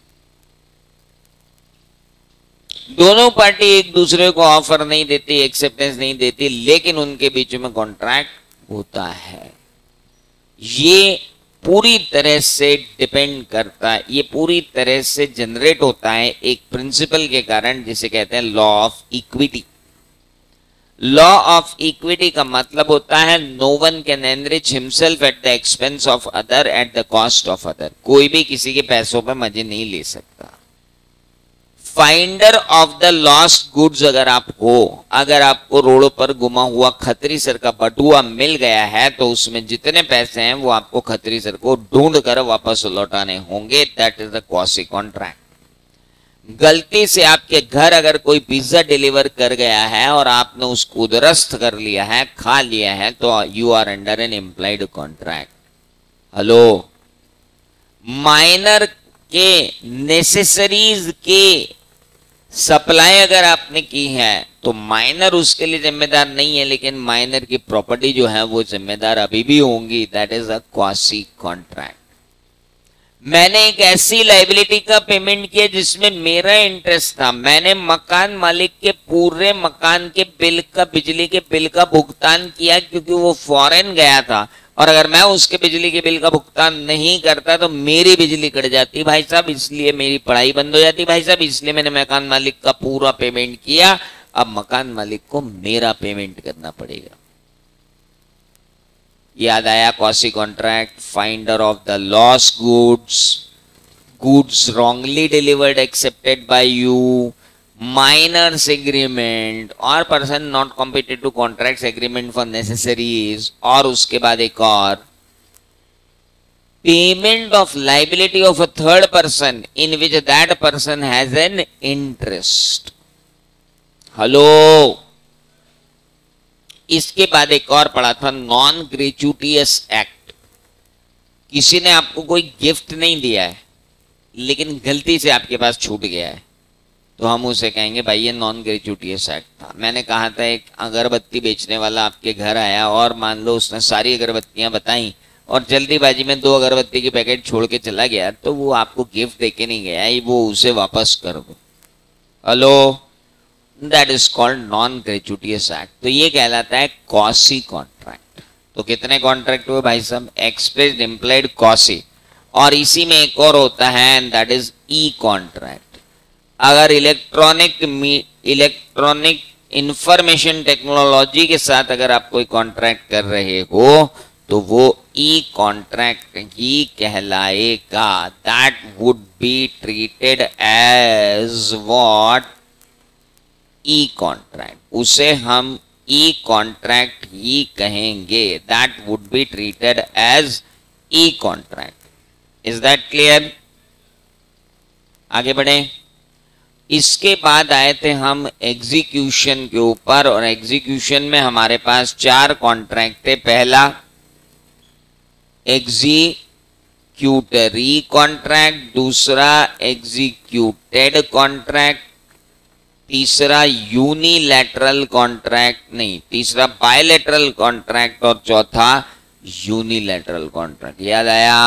दोनों पार्टी एक दूसरे को ऑफर नहीं देती, एक्सेप्टेंस नहीं देती, लेकिन उनके बीच में कॉन्ट्रैक्ट होता है। ये पूरी तरह से डिपेंड करता है, ये पूरी तरह से जनरेट होता है एक प्रिंसिपल के कारण जिसे कहते हैं law of equity. Law of equity का मतलब होता है no one can enrich himself at the expense of other at the cost of other. कोई भी किसी के पैसों पे मजे नहीं ले सकता। Finder of the lost goods अगर आप हो, अगर आपको रोड पर गुमा हुआ खत्री सर का बटुआ मिल गया है तो उसमें जितने पैसे हैं वो आपको खत्री सर को ढूंढ कर वापस लौटाने होंगे। That is the quasi contract. गलती से आपके घर अगर कोई पिज्जा डिलीवर कर गया है और आपने उसको दुरुस्त कर लिया है, खा लिया है, तो you are under an implied contract. Hello, minor के नेसेसरीज के सप्लाई अगर आपने की है तो माइनर उसके लिए जिम्मेदार नहीं है, लेकिन माइनर की प्रॉपर्टी जो है वो जिम्मेदार अभी भी होंगी। That is a quasi contract. मैंने एक ऐसी लाइबिलिटी का पेमेंट किया जिसमें मेरा इंटरेस्ट था। मैंने मकान मालिक के पूरे मकान के बिल का, बिजली के बिल का भुगतान किया क्योंकि वो फॉरेन गया था, और अगर मैं उसके बिजली के बिल का भुगतान नहीं करता तो मेरी बिजली कट जाती भाई साहब, इसलिए मेरी पढ़ाई बंद हो जाती भाई साहब, इसलिए मैंने मकान मालिक का पूरा पेमेंट किया। अब मकान मालिक को मेरा पेमेंट करना पड़ेगा। याद आया? Quasi contract, finder of the lost goods, goods wrongly delivered accepted by you, minors agreement और person not competent to contracts agreement for necessaries, और उसके बाद एक और payment of liability of a third person in which that person has an interest. Hello, इसके बाद एक और पढ़ा था नॉन ग्रेचुटियस एक्ट। किसी ने आपको कोई गिफ्ट नहीं दिया है लेकिन गलती से आपके पास छूट गया है, तो हम उसे कहेंगे भाई ये नॉन ग्रेचुटियस एक्ट था। मैंने कहा था एक अगरबत्ती बेचने वाला आपके घर आया और मान लो उसने सारी अगरबत्तियां बताई और जल्दीबाजी में दो अगरबत्ती के पैकेट छोड़ के चला गया, तो वो आपको गिफ्ट देके नहीं गया, वो उसे वापस कर दो। Hello, that is called non gratuitous act. तो ये कहलाता है क्वासी कॉन्ट्रैक्ट। तो कितने कॉन्ट्रैक्ट हुए भाई साहब? एक्सप्रेस, इम्प्लाइड, क्वासी, और इसी में एक और होता है दैट इज ई कॉन्ट्रैक्ट। अगर इलेक्ट्रॉनिक इलेक्ट्रॉनिक इंफॉर्मेशन टेक्नोलॉजी के साथ अगर आप कोई कॉन्ट्रैक्ट कर रहे हो तो वो ई कॉन्ट्रैक्ट ही कहलाएगा। That would be treated as what? E contract. उसे हम ई कॉन्ट्रैक्ट ही कहेंगे। That would be treated as e contract. Is that clear? आगे बढ़े। इसके बाद आए थे हम एग्जीक्यूशन के ऊपर, और एग्जीक्यूशन में हमारे पास चार कॉन्ट्रैक्ट थे। पहला एग्जीक्यूटरी कॉन्ट्रैक्ट, दूसरा एग्जीक्यूटेड कॉन्ट्रैक्ट, तीसरा यूनिलैटरल कॉन्ट्रैक्ट नहीं तीसरा बायलैटरल कॉन्ट्रैक्ट, और चौथा यूनिलैटरल कॉन्ट्रैक्ट। याद आया?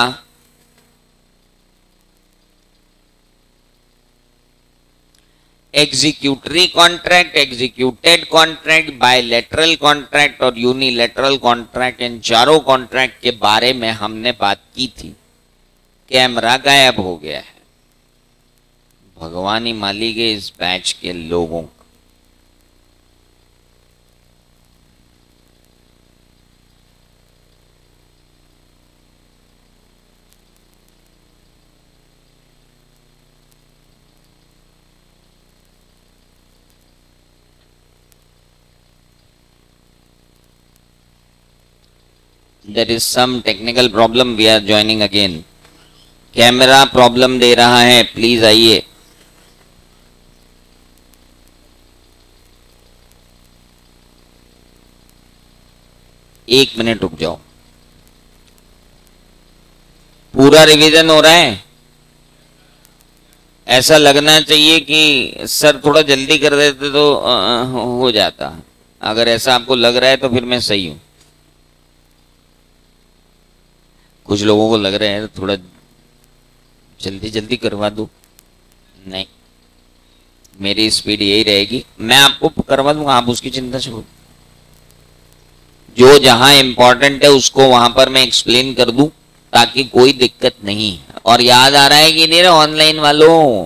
Executory contract, executed contract, bilateral contract और यूनिलैटरल कॉन्ट्रैक्ट, इन चारों कॉन्ट्रैक्ट के बारे में हमने बात की थी। कैमरा गायब हो गया है। भगवान ही मालिक है इस बैच के लोगों का। There is some technical problem. We are joining again. Camera problem दे रहा है, प्लीज आइए। एक मिनट रुक जाओ। पूरा रिवीजन हो रहा है? ऐसा लगना चाहिए कि सर थोड़ा जल्दी कर देते तो आ, हो जाता। अगर ऐसा आपको लग रहा है तो फिर मैं सही हूं। कुछ लोगों को लग रहा है थोड़ा जल्दी जल्दी करवा दो। नहीं, मेरी स्पीड यही रहेगी, मैं आपको करवा दूंगा, आप उसकी चिंता छोड़ो। जो जहां इंपॉर्टेंट है उसको वहां पर मैं एक्सप्लेन कर दूं ताकि कोई दिक्कत नहीं। और याद आ रहा है कि नहीं ऑनलाइन वालों?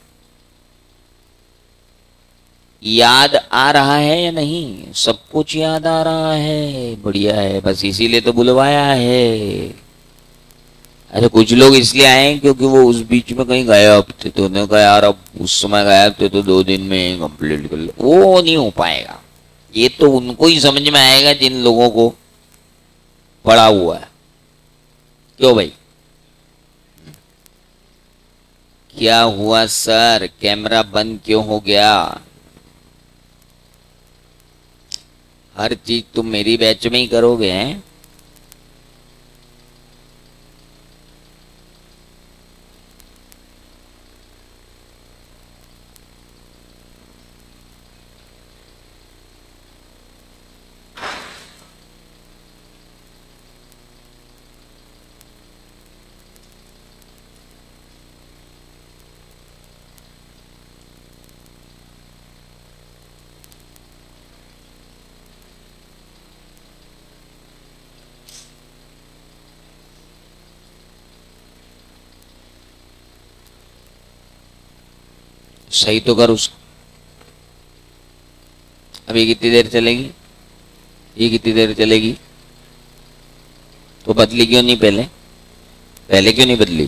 याद आ रहा है या नहीं? सब कुछ याद आ रहा है, बढ़िया है, बस इसीलिए तो बुलवाया है। अरे कुछ लोग इसलिए आए क्योंकि वो उस बीच में कहीं गायब थे, तो उन्होंने कहा यार अब उस समय गायब थे तो दो दिन में कंप्लीट कर लो। वो नहीं हो पाएगा। ये तो उनको ही समझ में आएगा जिन लोगों को पड़ा हुआ है। क्यों भाई? क्या हुआ सर? कैमरा बंद क्यों हो गया? हर चीज तुम मेरी बैच में ही करोगे हैं? सही तो कर उसको। अभी कितनी देर चलेगी? ये कितनी देर चलेगी? तो बदली क्यों नहीं पहले? पहले क्यों नहीं बदली?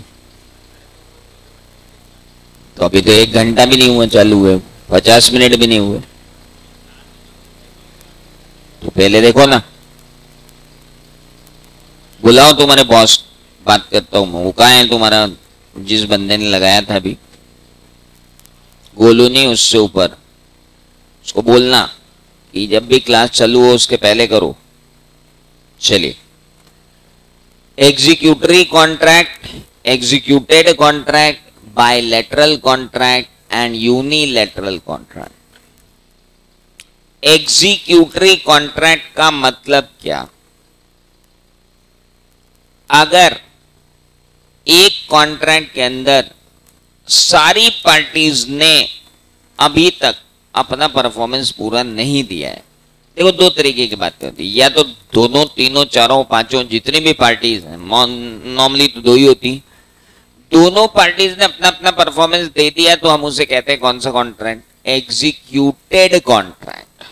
तो अभी तो एक घंटा भी नहीं हुआ चालू हुए, पचास मिनट भी नहीं हुए, तो पहले देखो ना। बुलाओ तुम्हारे बॉस, बात करता हूं मैं। वो कहाँ है तुम्हारा जिस बंदे ने लगाया था अभी? गोलू नहीं, उससे ऊपर। उसको बोलना कि जब भी क्लास चालू हो उसके पहले करो। चलिए, executory contract, executed contract, bilateral contract and unilateral contract. Executory contract का मतलब क्या? अगर एक कॉन्ट्रैक्ट के अंदर सारी पार्टीज ने अभी तक अपना परफॉर्मेंस पूरा नहीं दिया है, देखो दो तरीके की बात होती है। या तो दोनों, तीनों, चारों, पांचों, जितनी भी पार्टीज हैं, नॉर्मली तो दो ही होती, दोनों पार्टीज ने अपना अपना परफॉर्मेंस दे दिया तो हम उसे कहते हैं कौन सा कॉन्ट्रैक्ट? Executed contract.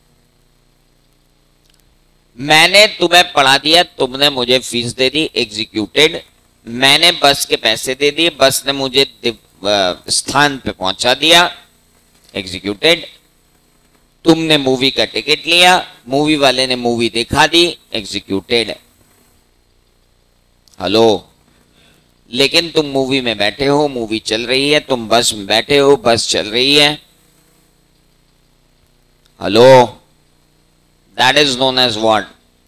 मैंने तुम्हें पढ़ा दिया, तुमने मुझे फीस दे दी, एग्जीक्यूटेड। मैंने बस के पैसे दे दिए, बस ने मुझे स्थान पे पहुंचा दिया, एग्जीक्यूटेड। तुमने मूवी का टिकट लिया, मूवी वाले ने मूवी दिखा दी, एग्जीक्यूटेड। हेलो, लेकिन तुम मूवी में बैठे हो, मूवी चल रही है, तुम बस में बैठे हो, बस चल रही है। Hello, that is known as what?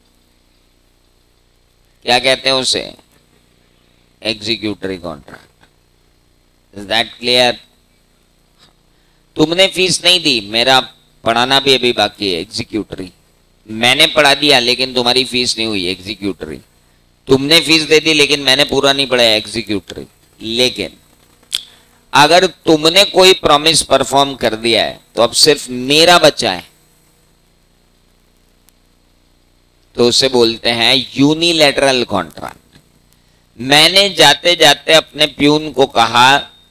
क्या कहते हैं उसे? Executory contract. Is that clear? तुमने फीस नहीं दी, मेरा पढ़ाना भी अभी बाकी है, एग्जीक्यूटरी। मैंने पढ़ा दिया लेकिन तुम्हारी फीस नहीं हुई, एग्जीक्यूटरी। तुमने फीस दे दी लेकिन मैंने पूरा नहीं पढ़ाया, एग्जीक्यूटरी। लेकिन अगर तुमने कोई प्रॉमिस परफॉर्म कर दिया है तो अब सिर्फ मेरा बचा है, तो उसे बोलते हैं यूनिलैटरल कॉन्ट्रैक्ट। मैंने जाते जाते अपने प्यून को कहा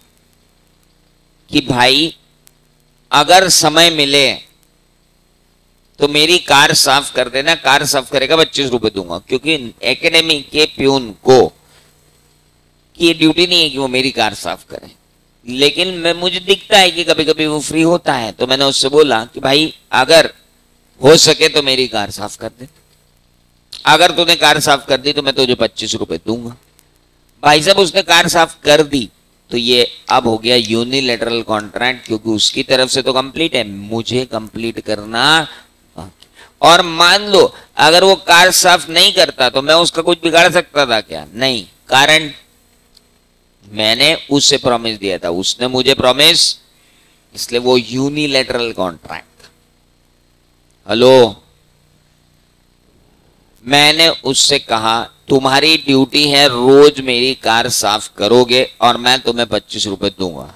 कि भाई अगर समय मिले तो मेरी कार साफ कर देना। कार साफ करेगा पच्चीस रुपए दूंगा, क्योंकि एकेडमी के प्यून को की ये ड्यूटी नहीं है कि वो मेरी कार साफ करे, लेकिन मैं मुझे दिखता है कि कभी कभी वो फ्री होता है, तो मैंने उससे बोला कि भाई अगर हो सके तो मेरी कार साफ कर दे। अगर तूने कार साफ कर दी तो मैं तुझे पच्चीस रुपए दूंगा। भाई साहब उसने कार साफ कर दी, तो ये अब हो गया यूनिलैटरल कॉन्ट्रैक्ट, क्योंकि उसकी तरफ से तो कंप्लीट है, मुझे कंप्लीट करना। और मान लो अगर वो कार साफ नहीं करता तो मैं उसका कुछ बिगाड़ सकता था क्या? नहीं, कारण मैंने उससे प्रॉमिस दिया था, उसने मुझे प्रॉमिस, इसलिए वो यूनिलैटरल कॉन्ट्रैक्ट। हेलो, मैंने उससे कहा तुम्हारी ड्यूटी है रोज मेरी कार साफ करोगे और मैं तुम्हें पच्चीस रुपए दूंगा।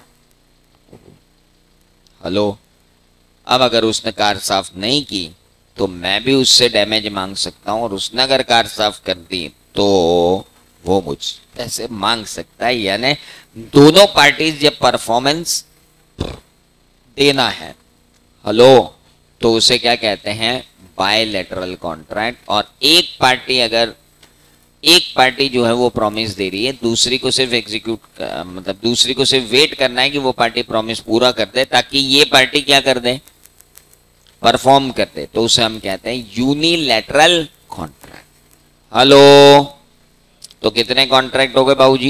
हेलो, अब अगर उसने कार साफ नहीं की तो मैं भी उससे डैमेज मांग सकता हूं, और उसने अगर कार साफ कर दी तो वो मुझ पैसे मांग सकता है। यानी दोनों पार्टीज जब परफॉर्मेंस देना है, हेलो, तो उसे क्या कहते हैं? Bilateral contract. और एक पार्टी अगर एक पार्टी जो है वो प्रॉमिस दे रही है, दूसरी को सिर्फ एग्जीक्यूट मतलब दूसरी को सिर्फ वेट करना है कि वो पार्टी प्रॉमिस पूरा कर दे, ताकि ये पार्टी क्या कर दे? परफॉर्म कर दे। तो उसे हम कहते हैं यूनिलैटरल कॉन्ट्रैक्ट। हेलो, तो कितने कॉन्ट्रैक्ट हो गए बाबूजी?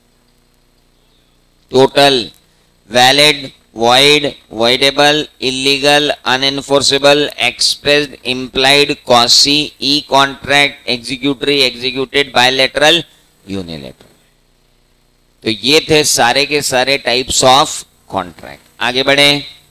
Total valid, void, voidable, illegal, unenforceable, expressed, implied, quasi, e-contract, executory, executed, bilateral, unilateral। तो ये थे सारे के सारे टाइप्स ऑफ कॉन्ट्रैक्ट। आगे बढ़े।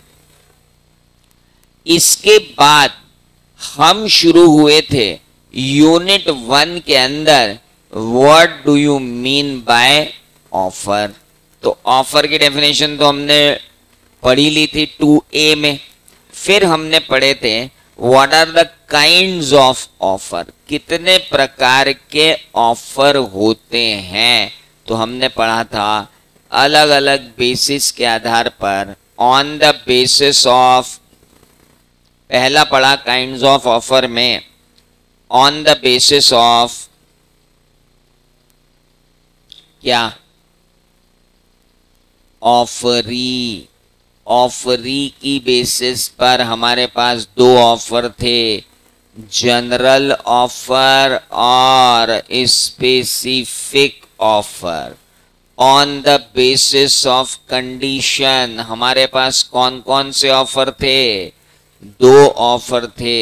इसके बाद हम शुरू हुए थे यूनिट वन के अंदर, what do you mean by offer. तो ऑफर की डेफिनेशन तो हमने पढ़ी ली थी टू ए में। फिर हमने पढ़े थे what are the kinds of offer, कितने प्रकार के ऑफर होते हैं। तो हमने पढ़ा था अलग अलग बेसिस के आधार पर, ऑन द बेसिस ऑफ, पहला पढ़ा काइंड्स ऑफ ऑफर में ऑन द बेसिस ऑफ क्या? ऑफरी। ऑफरी की बेसिस पर हमारे पास दो ऑफर थे, जनरल ऑफर और specific offer. On the basis of condition हमारे पास कौन कौन से ऑफर थे? दो ऑफर थे,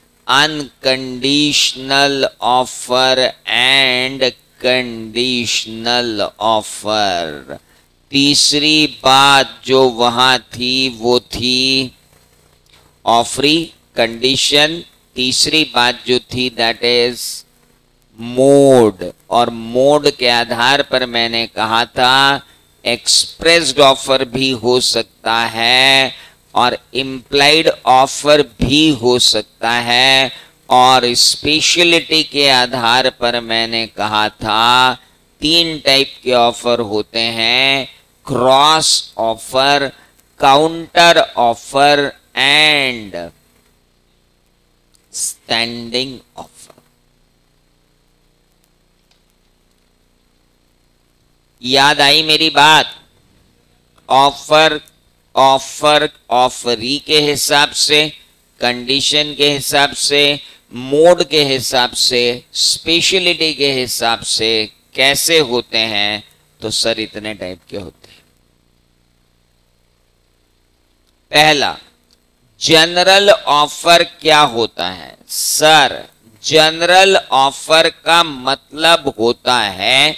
unconditional offer and conditional offer. तीसरी बात जो वहां थी वो थी ऑफरी, कंडीशन। तीसरी बात जो थी दैट इज मोड, और मोड के आधार पर मैंने कहा था एक्सप्रेस्ड ऑफर भी हो सकता है और इम्प्लाइड ऑफर भी हो सकता है, और स्पेशलिटी के आधार पर मैंने कहा था तीन टाइप के ऑफर होते हैं, cross offer, counter offer and standing offer. याद आई मेरी बात? ऑफर ऑफर ऑफरी के हिसाब से, कंडीशन के हिसाब से, मोड के हिसाब से, स्पेशलिटी के हिसाब से कैसे होते हैं, तो सर इतने टाइप के होते हैं। पहला, जनरल ऑफर क्या होता है? सर जनरल ऑफर का मतलब होता है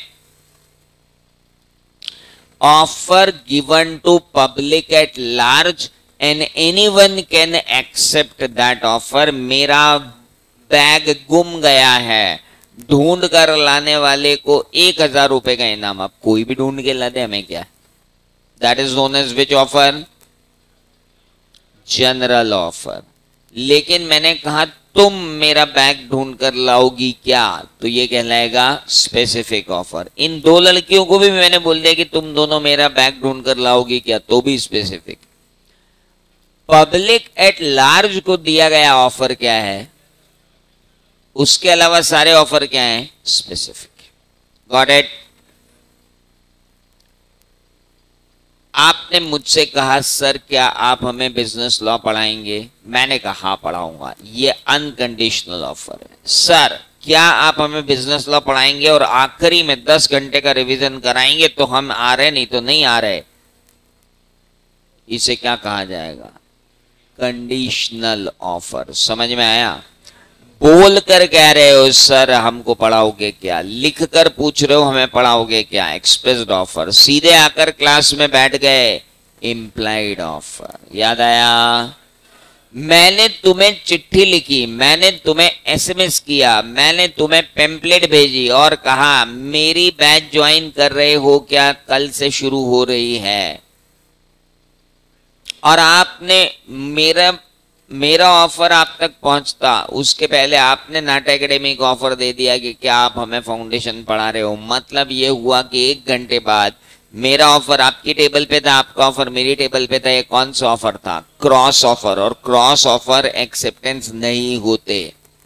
offer given to public at large and anyone can accept that offer. मेरा बैग गुम गया है, ढूंढ कर लाने वाले को एक हजार रुपए का इनाम। अब कोई भी ढूंढ के ला दे, हमें क्या? That is known as which offer? General offer. लेकिन मैंने कहा तुम मेरा बैग ढूंढ कर लाओगी क्या, तो ये कहलाएगा स्पेसिफिक ऑफर। इन दो लड़कियों को भी मैंने बोल दिया कि तुम दोनों मेरा बैग ढूंढ कर लाओगी क्या, तो भी स्पेसिफिक। पब्लिक एट लार्ज को दिया गया ऑफर क्या है, उसके अलावा सारे ऑफर क्या हैं? स्पेसिफिक। Got it? आपने मुझसे कहा सर क्या आप हमें बिजनेस लॉ पढ़ाएंगे? मैंने कहा हाँ पढ़ाऊंगा। ये अनकंडीशनल ऑफर है। सर क्या आप हमें बिजनेस लॉ पढ़ाएंगे और आखिरी में दस घंटे का रिवीजन कराएंगे तो हम आ रहे, नहीं तो नहीं आ रहे? इसे क्या कहा जाएगा? Conditional offer. समझ में आया? बोल कर कह रहे हो सर हमको पढ़ाओगे क्या, लिख कर पूछ रहे हो हमें पढ़ाओगे क्या, एक्सप्रेस्ड ऑफर। सीधे आकर क्लास में बैठ गए, इम्प्लाइड ऑफर। याद आया? मैंने तुम्हें चिट्ठी लिखी, मैंने तुम्हें एसएमएस किया, मैंने तुम्हें पेम्पलेट भेजी और कहा मेरी बैच ज्वाइन कर रहे हो क्या, कल से शुरू हो रही है, और आपने मेरा मेरा ऑफर आप तक पहुंचता उसके पहले आपने नाटा एकेडमी को ऑफर दे दिया कि क्या आप हमें फाउंडेशन पढ़ा रहे हो। मतलब ये हुआ कि एक घंटे बाद मेरा ऑफर आपकी टेबल पे था, आपका ऑफर मेरी टेबल पे था। ये कौन सा ऑफर था? Cross offer. और क्रॉस ऑफर एक्सेप्टेंस नहीं होते,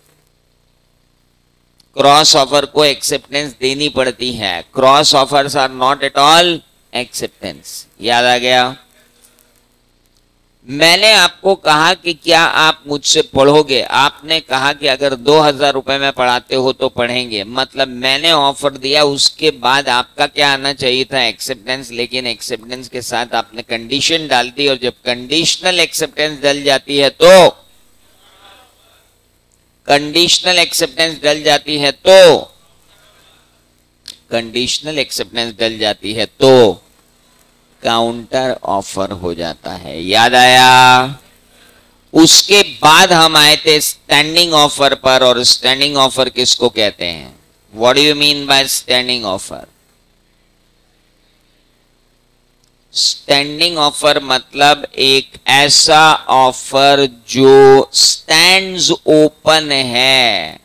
क्रॉस ऑफर को एक्सेप्टेंस देनी पड़ती है। Cross offers are not at all acceptance. याद आ गया? मैंने आपको कहा कि क्या आप मुझसे पढ़ोगे, आपने कहा कि अगर दो हजार रुपए में पढ़ाते हो तो पढ़ेंगे। मतलब मैंने ऑफर दिया, उसके बाद आपका क्या आना चाहिए था? एक्सेप्टेंस। लेकिन एक्सेप्टेंस के साथ आपने कंडीशन डाल दी, और जब कंडीशनल एक्सेप्टेंस डल जाती है तो कंडीशनल एक्सेप्टेंस डल जाती है तो कंडीशनल एक्सेप्टेंस डल जाती है तो काउंटर ऑफर हो जाता है। याद आया? उसके बाद हम आए थे स्टैंडिंग ऑफर पर, और स्टैंडिंग ऑफर किसको कहते हैं? What do you mean by standing offer? Standing offer मतलब एक ऐसा ऑफर जो स्टैंड्स ओपन है।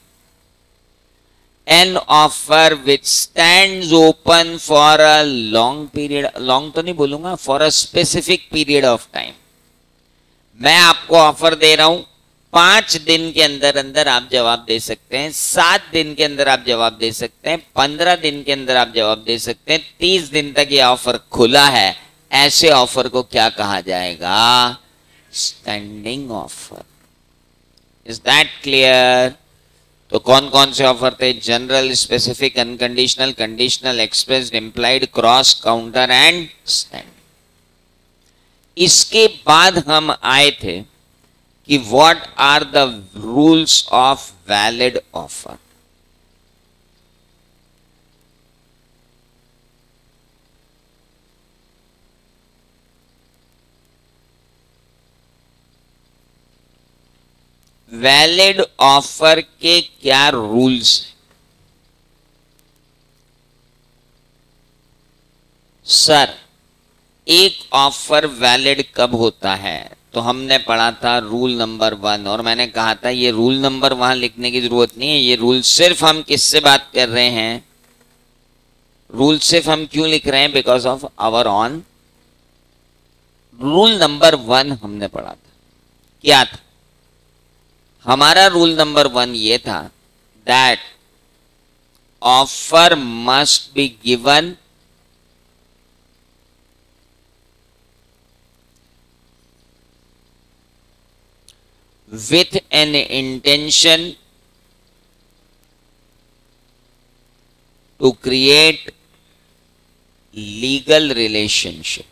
An offer which stands open for a long period, long तो नहीं बोलूंगा, for a specific period of time। मैं आपको ऑफर दे रहा हूं, पांच दिन के अंदर अंदर आप जवाब दे सकते हैं, सात दिन के अंदर आप जवाब दे सकते हैं, पंद्रह दिन के अंदर आप जवाब दे सकते हैं, तीस दिन तक ये ऑफर खुला है। ऐसे ऑफर को क्या कहा जाएगा? Standing offer. Is that clear? तो कौन कौन से ऑफर थे? General, specific, unconditional, conditional, expressed, implied, cross, counter and stand. इसके बाद हम आए थे कि what are the rules of valid offer. Valid offer के क्या रूल्स हैं? सर एक ऑफर वैलिड कब होता है? तो हमने पढ़ा था रूल नंबर वन, और मैंने कहा था ये रूल नंबर वहां लिखने की जरूरत नहीं है। ये रूल सिर्फ हम किससे बात कर रहे हैं? रूल सिर्फ हम क्यों लिख रहे हैं? Because of our own rule number one हमने पढ़ा था। क्या था हमारा रूल नंबर वन? ये था that offer must be given with an intention to create legal relationship.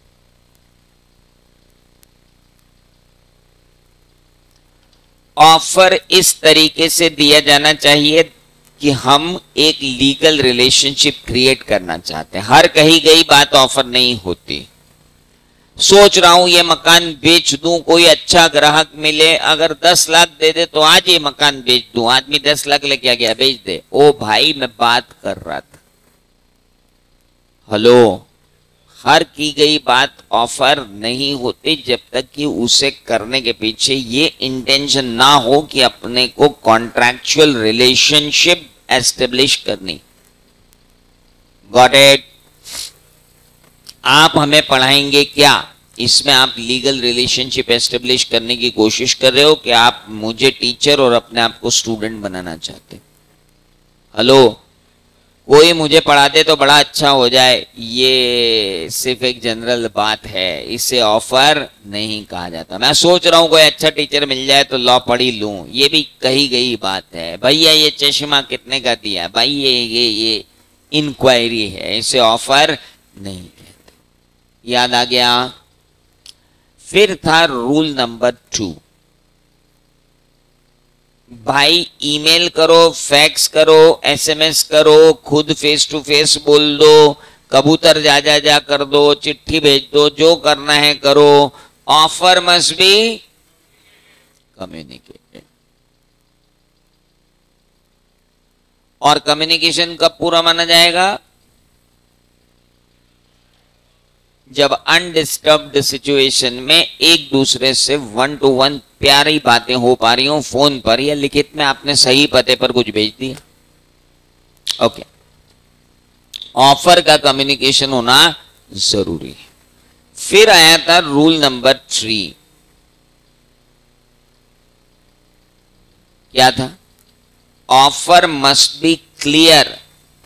Offer इस तरीके से दिया जाना चाहिए कि हम एक लीगल रिलेशनशिप क्रिएट करना चाहते हैं। हर कही गई बात ऑफर नहीं होती। सोच रहा हूं ये मकान बेच दूं, कोई अच्छा ग्राहक मिले, अगर दस लाख दे दे तो आज ये मकान बेच दूं। आदमी दस लाख लेके आ गया, बेच दे। ओ भाई मैं बात कर रहा था। हेलो, हर की गई बात ऑफर नहीं होती जब तक कि उसे करने के पीछे ये इंटेंशन ना हो कि अपने को कॉन्ट्रैक्चुअल रिलेशनशिप एस्टेब्लिश करनी। Got it? आप हमें पढ़ाएंगे क्या? इसमें आप लीगल रिलेशनशिप एस्टेब्लिश करने की कोशिश कर रहे हो कि आप मुझे टीचर और अपने आप को स्टूडेंट बनाना चाहते? हेलो, कोई मुझे पढ़ा दे तो बड़ा अच्छा हो जाए, ये सिर्फ एक जनरल बात है, इसे ऑफर नहीं कहा जाता। मैं सोच रहा हूं कोई अच्छा टीचर मिल जाए तो लॉ पढ़ी लूं, ये भी कही गई बात है। भैया ये चश्मा कितने का दिया? भाई ये ये ये इंक्वायरी है, इसे ऑफर नहीं कहते। याद आ गया? फिर था रूल नंबर टू। भाई ईमेल करो, फैक्स करो, एसएमएस करो, खुद फेस टू फेस बोल दो, कबूतर जा जा जा कर दो, चिट्ठी भेज दो, जो करना है करो। Offer must be communicated. और कम्युनिकेशन कब पूरा माना जाएगा? जब अनडिस्टर्ब्ड सिचुएशन में एक दूसरे से वन टू वन प्यारी बातें हो पा रही हो, फोन पर या लिखित में आपने सही पते पर कुछ भेज दिया। ओके, ऑफर का कम्युनिकेशन होना जरूरी है। फिर आया था रूल नंबर थ्री। क्या था? Offer must be clear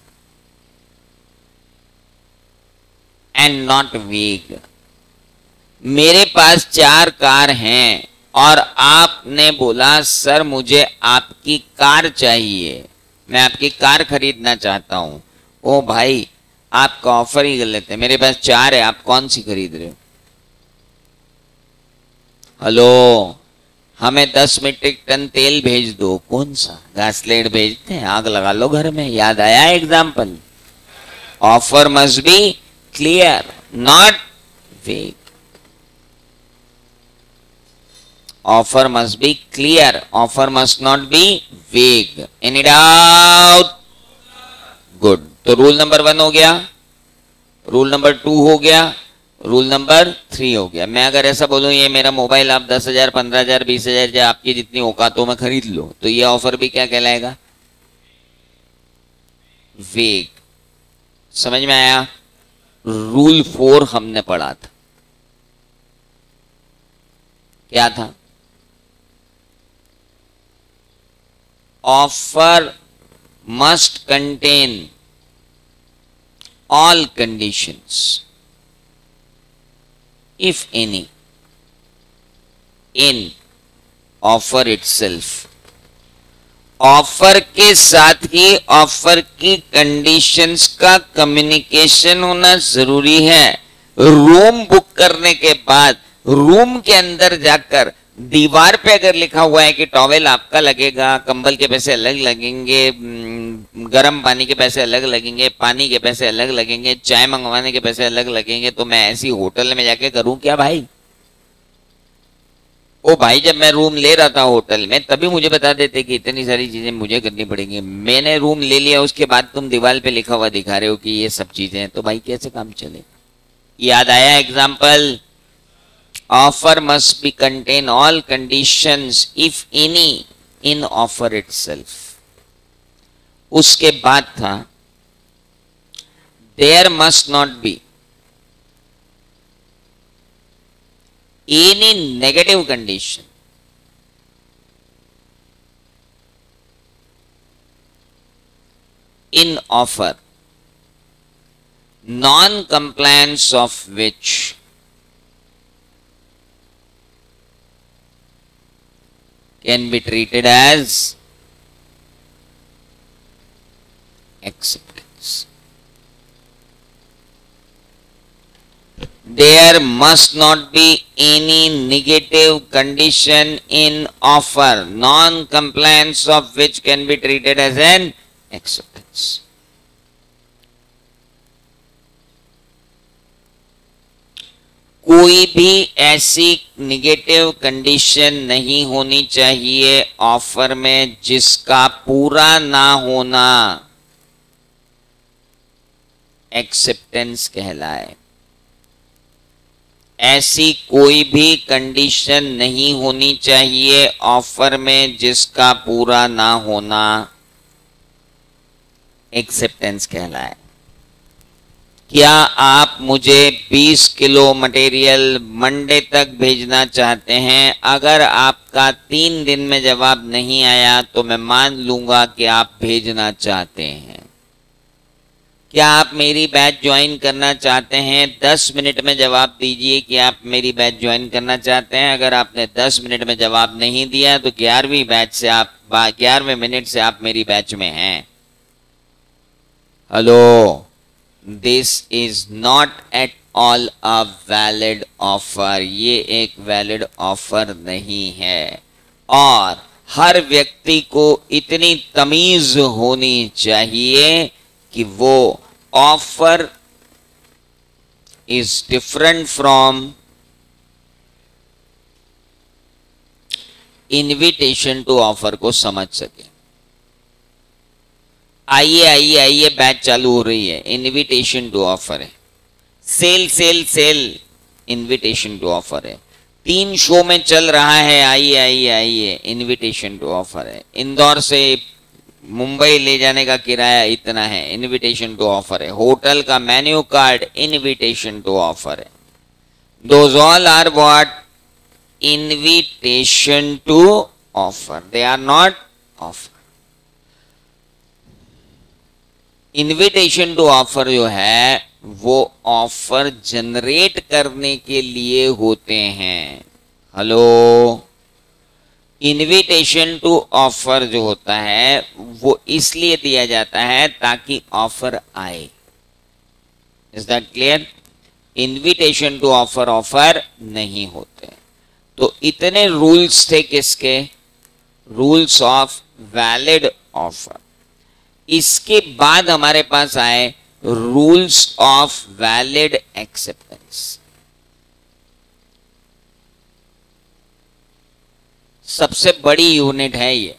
and not vague. मेरे पास चार कार हैं और आपने बोला सर मुझे आपकी कार चाहिए, मैं आपकी कार खरीदना चाहता हूं। ओ भाई, आपका ऑफर ही गलत है। मेरे पास चार है, आप कौन सी खरीद रहे हो? हेलो, हमें दस मीट्रिक टन तेल भेज दो। कौन सा? गैसलेट भेजते हैं, आग लगा लो घर में। याद आया example? Offer must be clear, not vague. Offer must be clear. Offer must not be vague. Any doubt? Good. तो रूल नंबर वन हो गया, रूल नंबर टू हो गया, रूल नंबर थ्री हो गया। मैं अगर ऐसा बोलूं ये मेरा मोबाइल आप दस हजार पंद्रह हजार बीस हजार या आपकी जितनी औकातों में खरीद लो, तो ये ऑफर भी क्या कहलाएगा? वेग। समझ में आया? रूल फोर हमने पढ़ा था। क्या था? Offer must contain all conditions if any in offer itself. Offer के साथ ही ऑफर की कंडीशंस का कम्युनिकेशन होना जरूरी है। रूम बुक करने के बाद रूम के अंदर जाकर दीवार पे अगर लिखा हुआ है कि टॉवेल आपका लगेगा, कंबल के पैसे अलग लगेंगे, गर्म पानी के पैसे अलग लगेंगे, पानी के पैसे अलग लगेंगे, चाय मंगवाने के पैसे अलग लगेंगे, तो मैं ऐसी होटल में जाके करूं क्या भाई? ओ भाई, जब मैं रूम ले रहा था होटल में तभी मुझे बता देते कि इतनी सारी चीजें मुझे करनी पड़ेंगी। मैंने रूम ले लिया, उसके बाद तुम दीवार पे लिखा हुआ दिखा रहे हो कि ये सब चीजें हैं, तो भाई कैसे काम चले? याद आया example? Offer must be contain all conditions if any in offer itself. उसके बाद था there must not be any negative condition in offer, non-compliance of which can be treated as acceptance. there must not be any negative condition in offer, non-compliance of which can be treated as an acceptance. कोई भी ऐसी negative condition नहीं होनी चाहिए offer में जिसका पूरा ना होना एक्सेप्टेंस कहलाए। ऐसी कोई भी कंडीशन नहीं होनी चाहिए ऑफर में जिसका पूरा ना होना एक्सेप्टेंस कहलाए। क्या आप मुझे बीस किलो मटेरियल मंडे तक भेजना चाहते हैं? अगर आपका तीन दिन में जवाब नहीं आया तो मैं मान लूंगा कि आप भेजना चाहते हैं। क्या आप मेरी बैच ज्वाइन करना चाहते हैं? दस मिनट में जवाब दीजिए कि आप मेरी बैच ज्वाइन करना चाहते हैं। अगर आपने दस मिनट में जवाब नहीं दिया तो ग्यारहवीं बैच से आप ग्यारहवें मिनट से आप मेरी बैच में हैं। Hello, this is not at all a valid offer. ये एक वैलिड ऑफर नहीं है और हर व्यक्ति को इतनी तमीज होनी चाहिए कि वो offer is different from invitation to offer को समझ सके। आइए आइए आइए बैच चालू हो रही है, इनविटेशन टू ऑफर है। Sale sale sale invitation to offer है। तीन शो में चल रहा है, आइए आइए आइए इनविटेशन टू ऑफर है। इंदौर से मुंबई ले जाने का किराया इतना है, इनविटेशन टू ऑफर है। होटल का menu card invitation to offer है। Those all are what? Invitation to offer, they are not offer. Invitation to offer जो है वो ऑफर जनरेट करने के लिए होते हैं। हेलो, इनविटेशन टू ऑफर जो होता है वो इसलिए दिया जाता है ताकि ऑफर आए। Is that clear? Invitation to offer offer नहीं होते। तो इतने रूल्स थे किसके? Rules of valid offer. इसके बाद हमारे पास आए रूल्स ऑफ वैलिड एक्सेप्टेंस। सबसे बड़ी यूनिट है ये।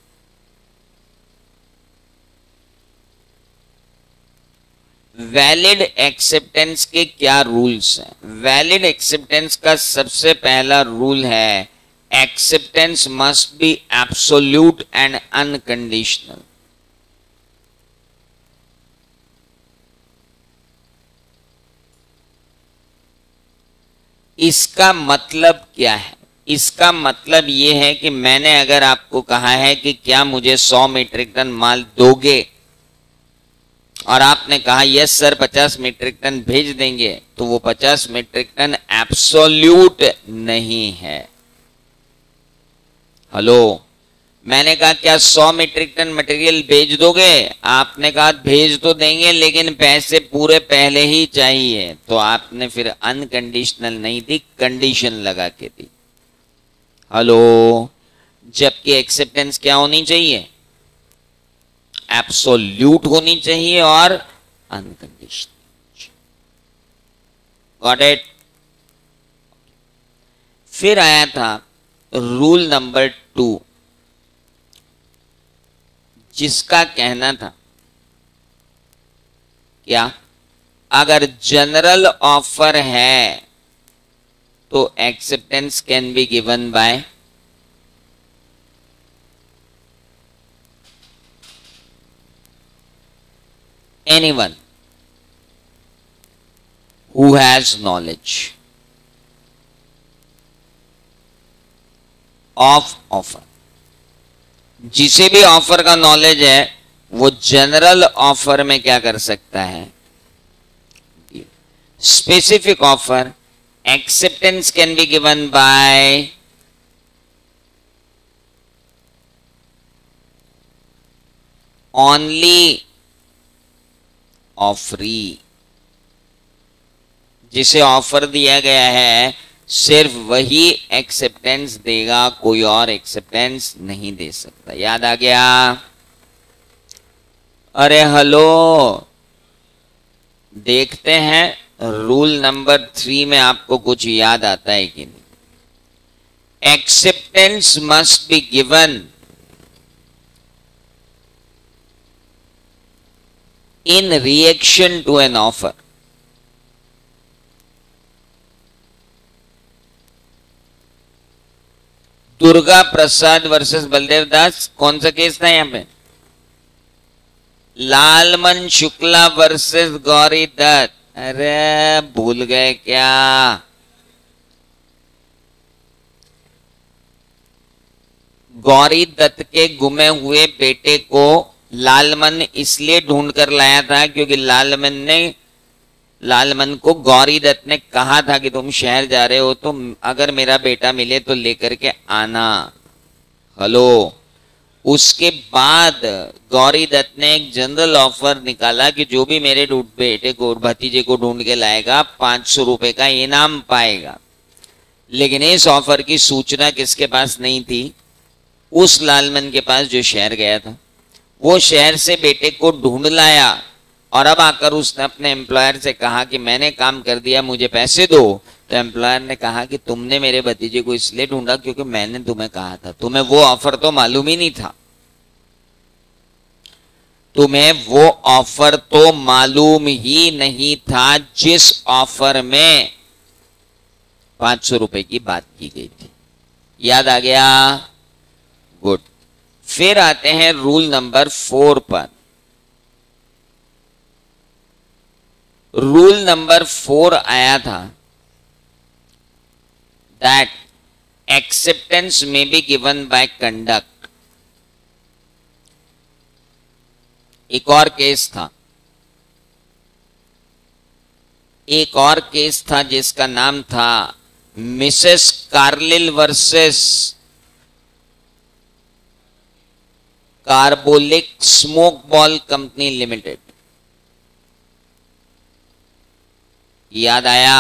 वैलिड एक्सेप्टेंस के क्या रूल्स हैं? वैलिड एक्सेप्टेंस का सबसे पहला रूल है acceptance must be absolute and unconditional. इसका मतलब क्या है? इसका मतलब यह है कि मैंने अगर आपको कहा है कि क्या मुझे सौ मीट्रिक टन माल दोगे और आपने कहा यस सर पचास मीट्रिक टन भेज देंगे, तो वो पचास मीट्रिक टन एब्सोल्यूट नहीं है। हेलो, मैंने कहा क्या सौ मीट्रिक टन मटेरियल भेज दोगे? आपने कहा भेज तो देंगे लेकिन पैसे पूरे पहले ही चाहिए, तो आपने फिर अनकंडीशनल नहीं दी, कंडीशन लगा के दी। हेलो, जबकि एक्सेप्टेंस क्या होनी चाहिए? एब्सोल्यूट होनी चाहिए और अनकंडीशनल। Got it? फिर आया था रूल नंबर टू, जिसका कहना था क्या? अगर जनरल ऑफर है तो acceptance can be given by anyone who has knowledge of offer. जिसे भी ऑफर का नॉलेज है वो जनरल ऑफर में क्या कर सकता है? Specific offer acceptance can be given by only offeree. जिसे ऑफर दिया गया है सिर्फ वही एक्सेप्टेंस देगा, कोई और एक्सेप्टेंस नहीं दे सकता। याद आ गया? अरे हेलो, देखते हैं रूल नंबर थ्री में आपको कुछ याद आता है कि नहीं। Acceptance must be given in reaction to an offer. Durga Prasad versus Baldev Das, कौन सा केस था यहां पे? लालमन शुक्ला वर्सेस गौरी दत्त। अरे भूल गए क्या? गौरी दत्त के गुमे हुए बेटे को लालमन इसलिए ढूंढ कर लाया था क्योंकि लालमन ने लालमन को गौरी दत्त ने कहा था कि तुम शहर जा रहे हो तो अगर मेरा बेटा मिले तो लेकर के आना। हेलो, उसके बाद गौरी दत्त ने एक जनरल ऑफर निकाला कि जो भी मेरे बेटे को भतीजे को ढूंढ के लाएगा पांच सौ रुपए का इनाम पाएगा। लेकिन इस ऑफर की सूचना किसके पास नहीं थी? उस लालमन के पास जो शहर गया था। वो शहर से बेटे को ढूंढ लाया और अब आकर उसने अपने एम्प्लॉयर से कहा कि मैंने काम कर दिया, मुझे पैसे दो। तो एम्प्लॉयर ने कहा कि तुमने मेरे भतीजे को इसलिए ढूंढा क्योंकि मैंने तुम्हें कहा था। तुम्हें वो ऑफर तो मालूम ही नहीं था, तुम्हें वो ऑफर तो मालूम ही नहीं था जिस ऑफर में पांच सौ रुपए की बात की गई थी। याद आ गया? गुड। फिर आते हैं रूल नंबर फोर पर। रूल नंबर फोर आया था that acceptance may be given by conduct. एक और केस था एक और केस था जिसका नाम था Mrs Carlill versus Carbolic Smoke Ball Company Limited. याद आया?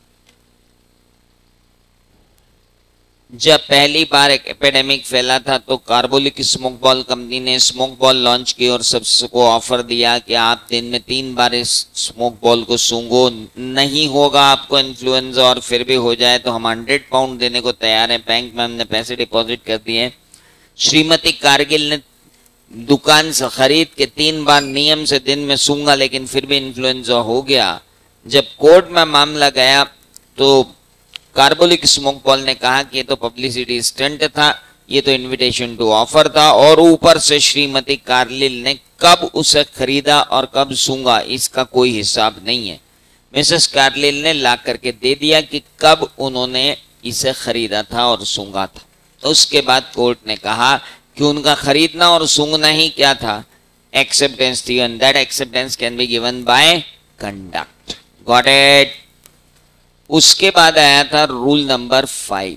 जब पहली बार एक एपिडेमिक फैला था तो कार्बोलिक स्मोक बॉल कंपनी ने स्मोक बॉल लॉन्च की और सबको ऑफर दिया कि आप दिन में तीन बार इस स्मोक बॉल को सूंघो, नहीं होगा आपको इन्फ्लुएंजा और फिर भी हो जाए तो हम हंड्रेड पाउंड देने को तैयार हैं। बैंक में हमने पैसे डिपॉजिट कर दिए। श्रीमती कारगिल ने दुकान से खरीद के तीन बार नियम से दिन में सूंघा लेकिन फिर भी इन्फ्लुएंजा हो गया। जब कोर्ट में मामला गया तो कार्बोलिक स्मोक बॉल ने कहा कि ये तो पब्लिसिटी स्टंट था, ये तो इनविटेशन टू ऑफर था और ऊपर से श्रीमती कार्लिल ने कब उसे खरीदा और कब सूंघा इसका कोई हिसाब नहीं है। मिसेस कार्लिल ने ला करके दे दिया कि कब उन्होंने इसे खरीदा था और सूंघा था। तो उसके बाद कोर्ट ने कहा कि उनका खरीदना और सूंघना ही क्या था? एक्सेप्टेंस थी and that acceptance can be given by conduct. Got it? उसके बाद आया था रूल नंबर फाइव।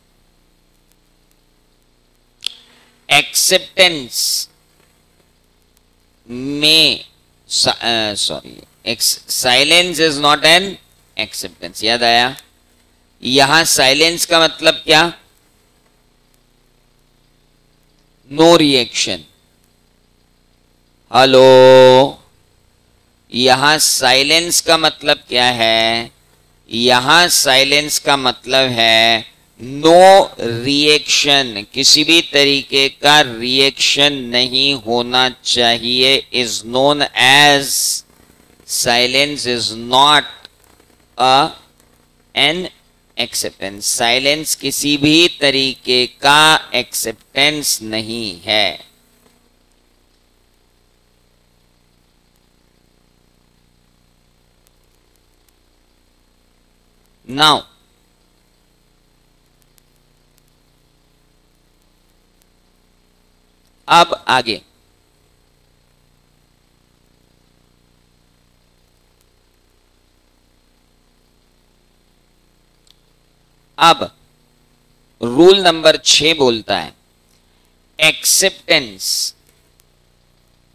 एक्सेप्टेंस में sorry silence is not an acceptance. याद आया? यहां साइलेंस का मतलब क्या? No reaction. हेलो, यहां साइलेंस का मतलब क्या है? यहां साइलेंस का मतलब है नो रिएक्शन, किसी भी तरीके का रिएक्शन नहीं होना चाहिए। Is known as silence is not a an acceptance. Silence किसी भी तरीके का एक्सेप्टेंस नहीं है। नाउ अब आगे अब रूल नंबर छह बोलता है acceptance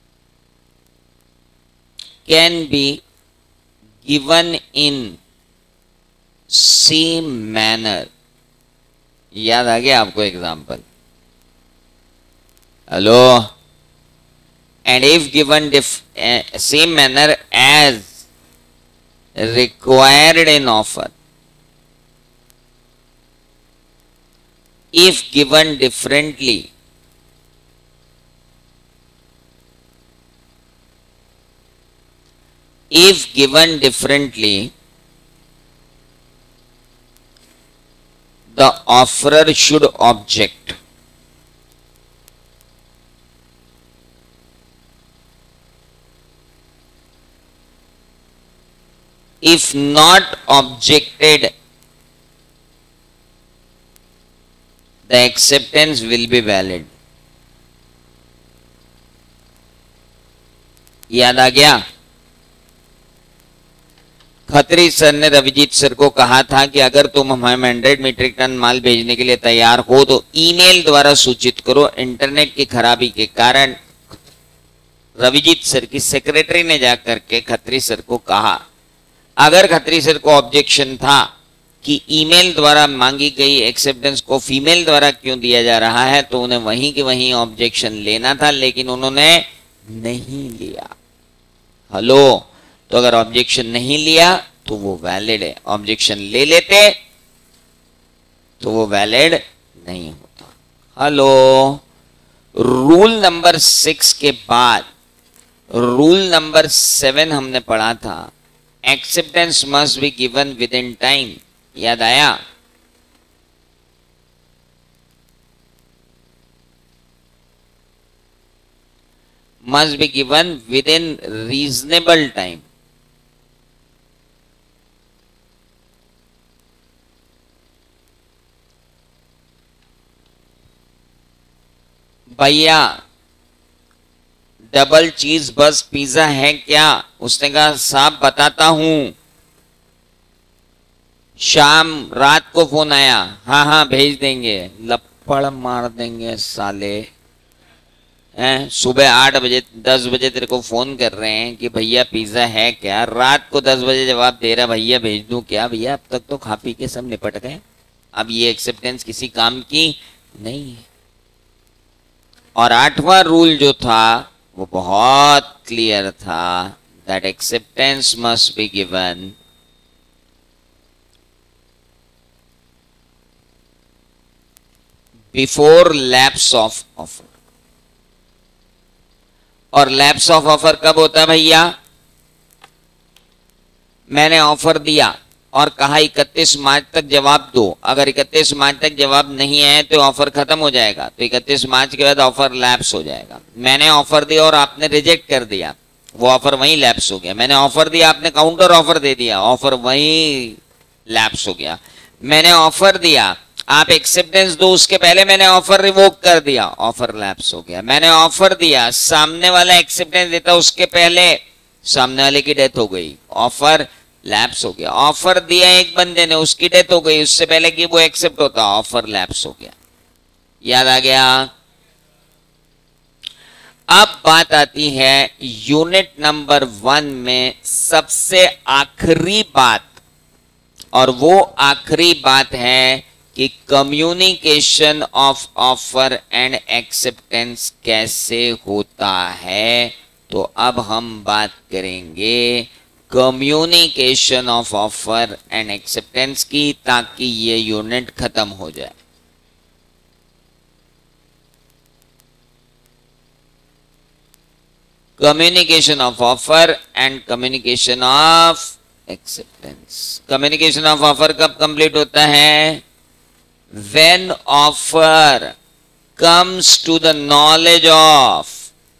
can be given in same manner, याद आ गया आपको example? Hello, and if given same manner as required in offer, if given differently, if given differently, the offerer should object. If not objected, the acceptance will be valid. याद आ गया? Khatri sir ने रविजीत sir को कहा था कि अगर तुम हमें हंड्रेड मीट्रिक टन माल भेजने के लिए तैयार हो तो ईमेल द्वारा सूचित करो। इंटरनेट की खराबी के कारण रविजीत सर की सेक्रेटरी ने जाकर के खत्री सर को कहा। अगर खत्री सर को ऑब्जेक्शन था कि ईमेल द्वारा मांगी गई एक्सेप्टेंस को फीमेल द्वारा क्यों दिया जा रहा है, तो उन्हें वहीं के वहीं ऑब्जेक्शन लेना था, लेकिन उन्होंने नहीं लिया। हेलो, तो अगर ऑब्जेक्शन नहीं लिया तो वो वैलिड है, ऑब्जेक्शन ले लेते तो वो वैलिड नहीं होता। हेलो, रूल नंबर सिक्स के बाद रूल नंबर सेवन हमने पढ़ा था, acceptance must be given within time. याद आया? Must be given within reasonable time. भैया डबल चीज बस पिज्जा है क्या? उसने कहा साहब बताता हूं। शाम रात को फोन आया, हाँ हाँ भेज देंगे। लपड़ मार देंगे साले हैं। सुबह आठ बजे दस बजे तेरे को फोन कर रहे हैं कि भैया पिज्जा है क्या? रात को दस बजे जवाब दे रहा भैया भेज दूं क्या? भैया अब तक तो खा पी के सब निपट गए, अब ये एक्सेप्टेंस किसी काम की नहीं है। और आठवां रूल जो था वो बहुत क्लियर था, that acceptance must be given before lapse of offer. और लैप्स ऑफ ऑफर कब होता है भैया? मैंने ऑफर दिया और कहा इकतीस मार्च तक जवाब दो। अगर इकतीस मार्च तक जवाब नहीं आए तो ऑफर खत्म हो जाएगा, तो इकतीस मार्च के बाद ऑफर लैप्स हो जाएगा। मैंने ऑफर दिया और आपने रिजेक्ट कर दिया, वो ऑफर वहीं लैप्स हो गया। मैंने ऑफर दिया, आपने काउंटर ऑफर दे दिया, ऑफर वहीं लैप्स हो गया। मैंने ऑफर दिया, आप एक्सेप्टेंस दो, उसके पहले मैंने ऑफर रिवोक कर दिया, ऑफर लैप्स हो गया। मैंने ऑफर दिया, सामने वाला एक्सेप्टेंस देता, उसके पहले सामने वाले की डेथ हो गई, ऑफर लैप्स हो गया। ऑफर दिया एक बंदे ने, उसकी डेथ हो गई, उससे पहले कि वो एक्सेप्ट होता, ऑफर लैप्स हो गया। याद आ गया? अब बात आती है यूनिट नंबर वन में सबसे आखिरी बात, और वो आखिरी बात है कि communication of offer and acceptance कैसे होता है। तो अब हम बात करेंगे communication of offer and acceptance की, ताकि ये यूनिट खत्म हो जाए। Communication of offer and communication of acceptance. Communication of offer कब कंप्लीट होता है? When offer comes to the knowledge of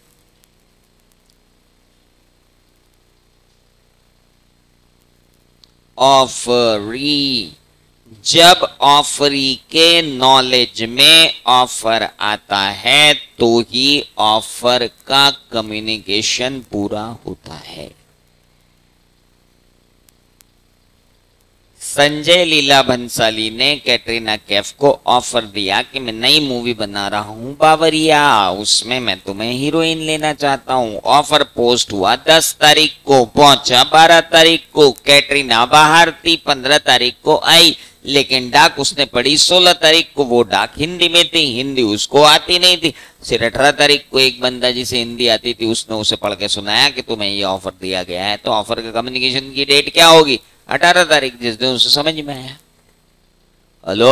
offeree, जब ऑफरी के नॉलेज में ऑफर आता है तो ही ऑफर का कम्युनिकेशन पूरा होता है। संजय लीला भंसाली ने कैटरीना कैफ को ऑफर दिया कि मैं नई मूवी बना रहा हूं बावरिया, उसमें मैं तुम्हें हीरोइन लेना चाहता हूं। ऑफर पोस्ट हुआ दस तारीख को, पहुंचा बारह तारीख को। कैटरीना बाहर थी, पंद्रह तारीख को आई, लेकिन डाक उसने पढ़ी सोलह तारीख को। वो डाक हिंदी में थी, हिंदी उसको आती नहीं थी। फिर अठारह तारीख को एक बंदा जिसे हिंदी आती थी उसने उसे पढ़ के सुनाया कि तुम्हें ये ऑफर दिया गया है। तो ऑफर का कम्युनिकेशन की डेट क्या होगी? अठारह तारीख, जिस दिन उसे समझ में आया। हेलो,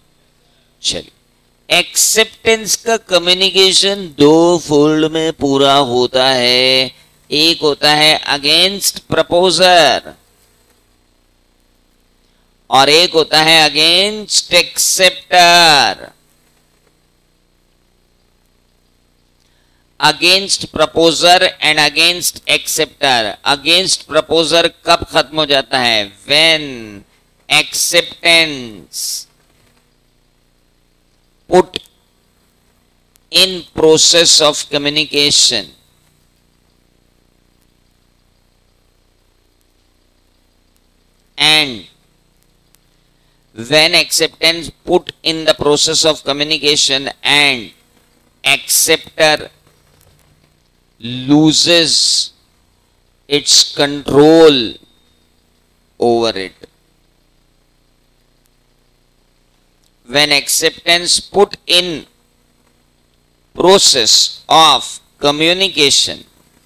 चलिए। एक्सेप्टेंस का कम्युनिकेशन दो फोल्ड में पूरा होता है। एक होता है अगेंस्ट प्रपोजर और एक होता है against acceptor. Against proposer and against acceptor. Against proposer कब खत्म हो जाता है? When acceptance put in process of communication and when acceptance put in the process of communication and acceptor loses its control over it. When acceptance put in process of communication,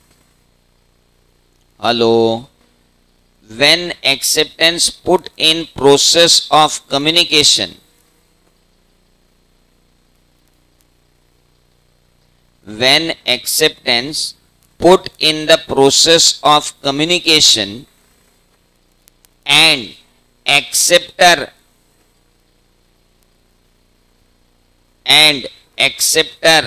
hello, when acceptance put in process of communication when acceptance put in the process of communication and acceptor and acceptor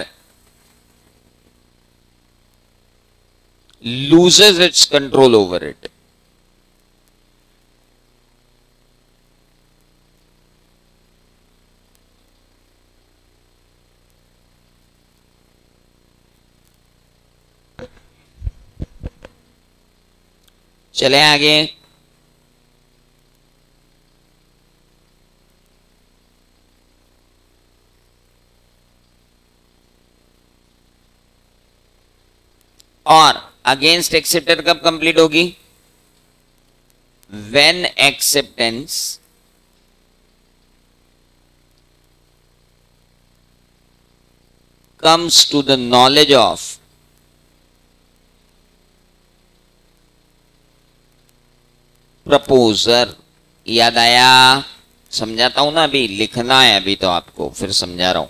loses its control over it. चले आगे। और against acceptor कब complete होगी? When acceptance comes to the knowledge of proposer. याद आया? समझाता हूं ना, अभी लिखना है, अभी तो आपको फिर समझा रहा हूं।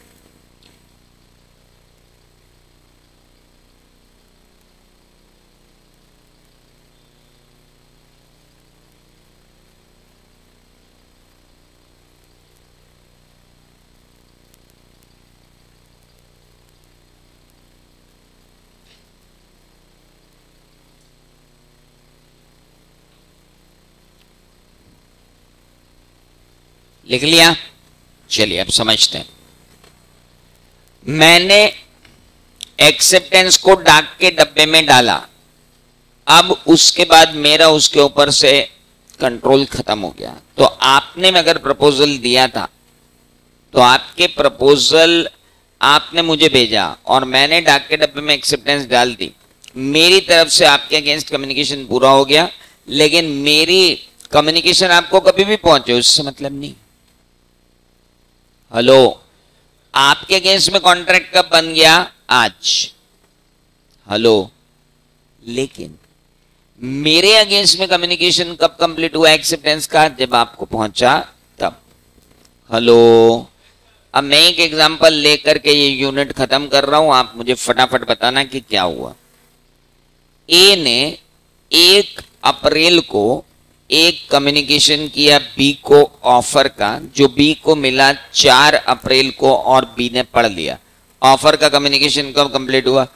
लिख लिया? चलिए अब समझते हैं। मैंने एक्सेप्टेंस को डाक के डब्बे में डाला, अब उसके बाद मेरा उसके ऊपर से कंट्रोल खत्म हो गया। तो आपने अगर प्रपोजल दिया था तो आपके प्रपोजल आपने मुझे भेजा और मैंने डाक के डब्बे में एक्सेप्टेंस डाल दी। मेरी तरफ से आपके अगेंस्ट कम्युनिकेशन पूरा हो गया, लेकिन मेरी कम्युनिकेशन आपको कभी भी पहुंचे उससे मतलब नहीं। हेलो, आपके अगेंस्ट में कॉन्ट्रैक्ट कब बन गया? आज। हेलो, लेकिन मेरे अगेंस्ट में कम्युनिकेशन कब कंप्लीट हुआ एक्सेप्टेंस का? जब आपको पहुंचा तब। हेलो, अब मैं एक एग्जांपल लेकर के ये यूनिट खत्म कर रहा हूं, आप मुझे फटाफट बताना कि क्या हुआ। ए ने एक अप्रैल को एक कम्युनिकेशन किया बी को ऑफर का, जो बी को मिला चार अप्रैल को और बी ने पढ़ लिया। ऑफर का कम्युनिकेशन कब कंप्लीट हुआ?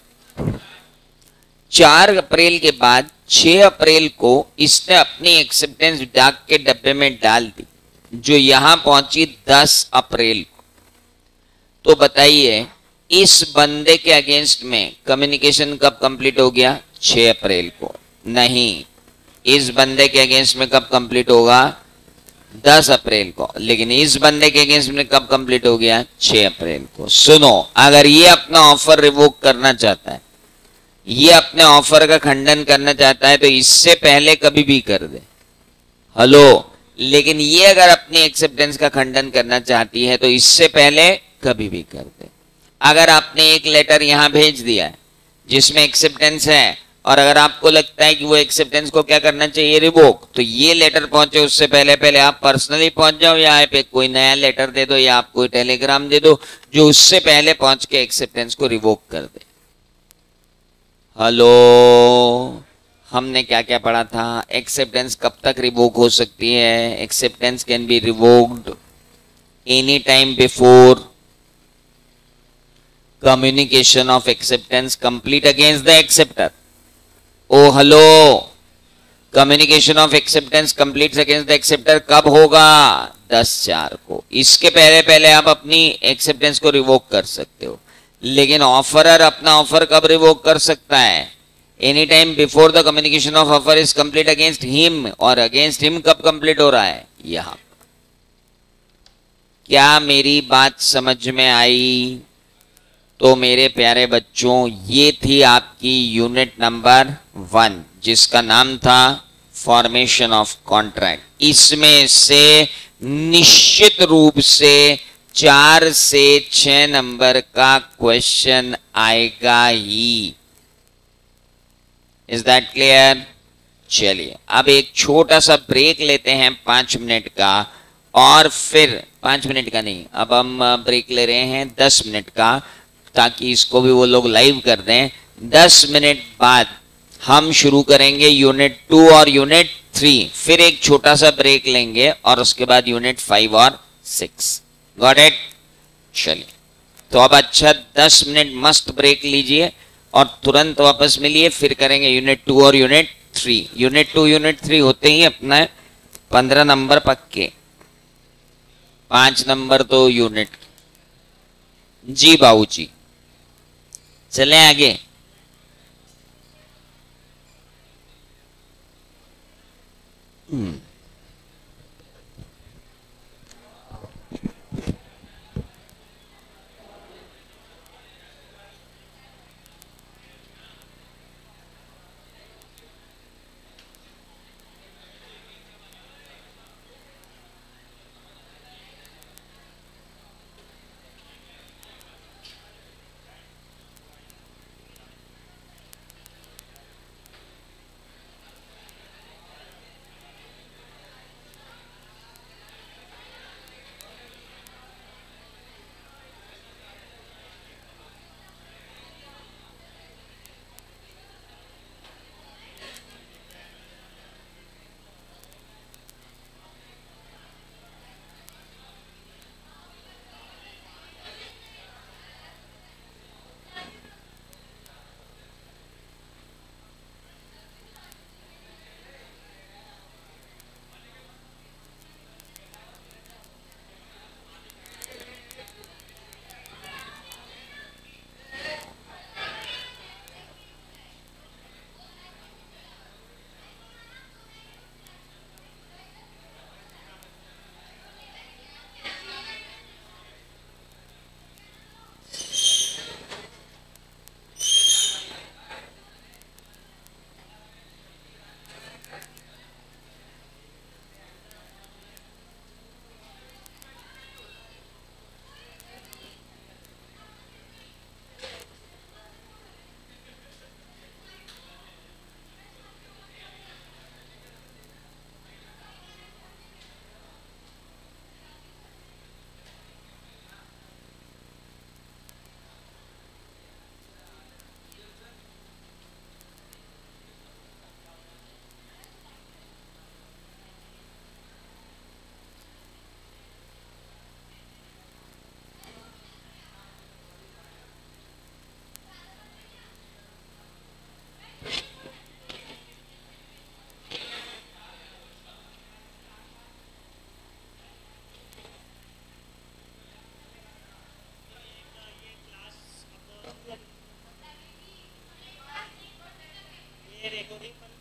चार अप्रैल के बाद छह अप्रैल को इसने अपनी एक्सेप्टेंस डाक के डब्बे में डाल दी, जो यहां पहुंची दस अप्रैल को। तो बताइए इस बंदे के अगेंस्ट में कम्युनिकेशन कब कंप्लीट हो गया? छह अप्रैल को। नहीं, इस बंदे के अगेंस्ट में कब कंप्लीट होगा? दस अप्रैल को, लेकिन इस बंदे के अगेंस्ट में कब कंप्लीट हो गया? छह अप्रैल को। सुनो, अगर ये अपना ऑफर रिवोक करना चाहता है, ये अपने ऑफर का खंडन करना चाहता है, तो इससे पहले कभी भी कर दे। हेलो, लेकिन ये अगर अपनी एक्सेप्टेंस का खंडन करना चाहती है तो इससे पहले कभी भी कर दे। अगर आपने एक लेटर यहां भेज दिया है जिसमें एक्सेप्टेंस है, और अगर आपको लगता है कि वो एक्सेप्टेंस को क्या करना चाहिए? रिवोक, तो ये लेटर पहुंचे उससे पहले पहले आप पर्सनली पहुंच जाओ, या आप एक कोई नया लेटर दे दो, या आप कोई टेलीग्राम दे दो जो उससे पहले पहुंच के एक्सेप्टेंस को रिवोक कर दे। हेलो, हमने क्या क्या पढ़ा था? एक्सेप्टेंस कब तक रिवोक हो सकती है? Acceptance can be revoked any time before communication of acceptance complete against the acceptor. Oh hello, communication of acceptance completes against the acceptor कब होगा? दस चार को। इसके पहले पहले आप अपनी एक्सेप्टेंस को रिवोक कर सकते हो, लेकिन ऑफरर अपना ऑफर कब रिवोक कर सकता है? Any time before the communication of offer is complete against him, और अगेंस्ट हिम कब कंप्लीट हो रहा है? यहां। क्या मेरी बात समझ में आई? तो मेरे प्यारे बच्चों, ये थी आपकी यूनिट नंबर वन, जिसका नाम था फॉर्मेशन ऑफ कॉन्ट्रैक्ट। इसमें से निश्चित रूप से चार से छह नंबर का क्वेश्चन आएगा ही। Is that clear? चलिए, अब एक छोटा सा ब्रेक लेते हैं पांच मिनट का, और फिर पांच मिनट का नहीं, अब हम ब्रेक ले रहे हैं दस मिनट का, ताकि इसको भी वो लोग लाइव कर दें। दस मिनट बाद हम शुरू करेंगे यूनिट टू और यूनिट थ्री, फिर एक छोटा सा ब्रेक लेंगे, और उसके बाद यूनिट फाइव और सिक्स। Got it? चलिए, तो अब अच्छा दस मिनट मस्त ब्रेक लीजिए और तुरंत वापस मिलिए, फिर करेंगे यूनिट टू और unit three. Unit two unit three होते ही अपना पंद्रह नंबर पक्के, पांच नंबर तो यूनिट। जी बाबूजी, चलें आगे। हम्म ये recording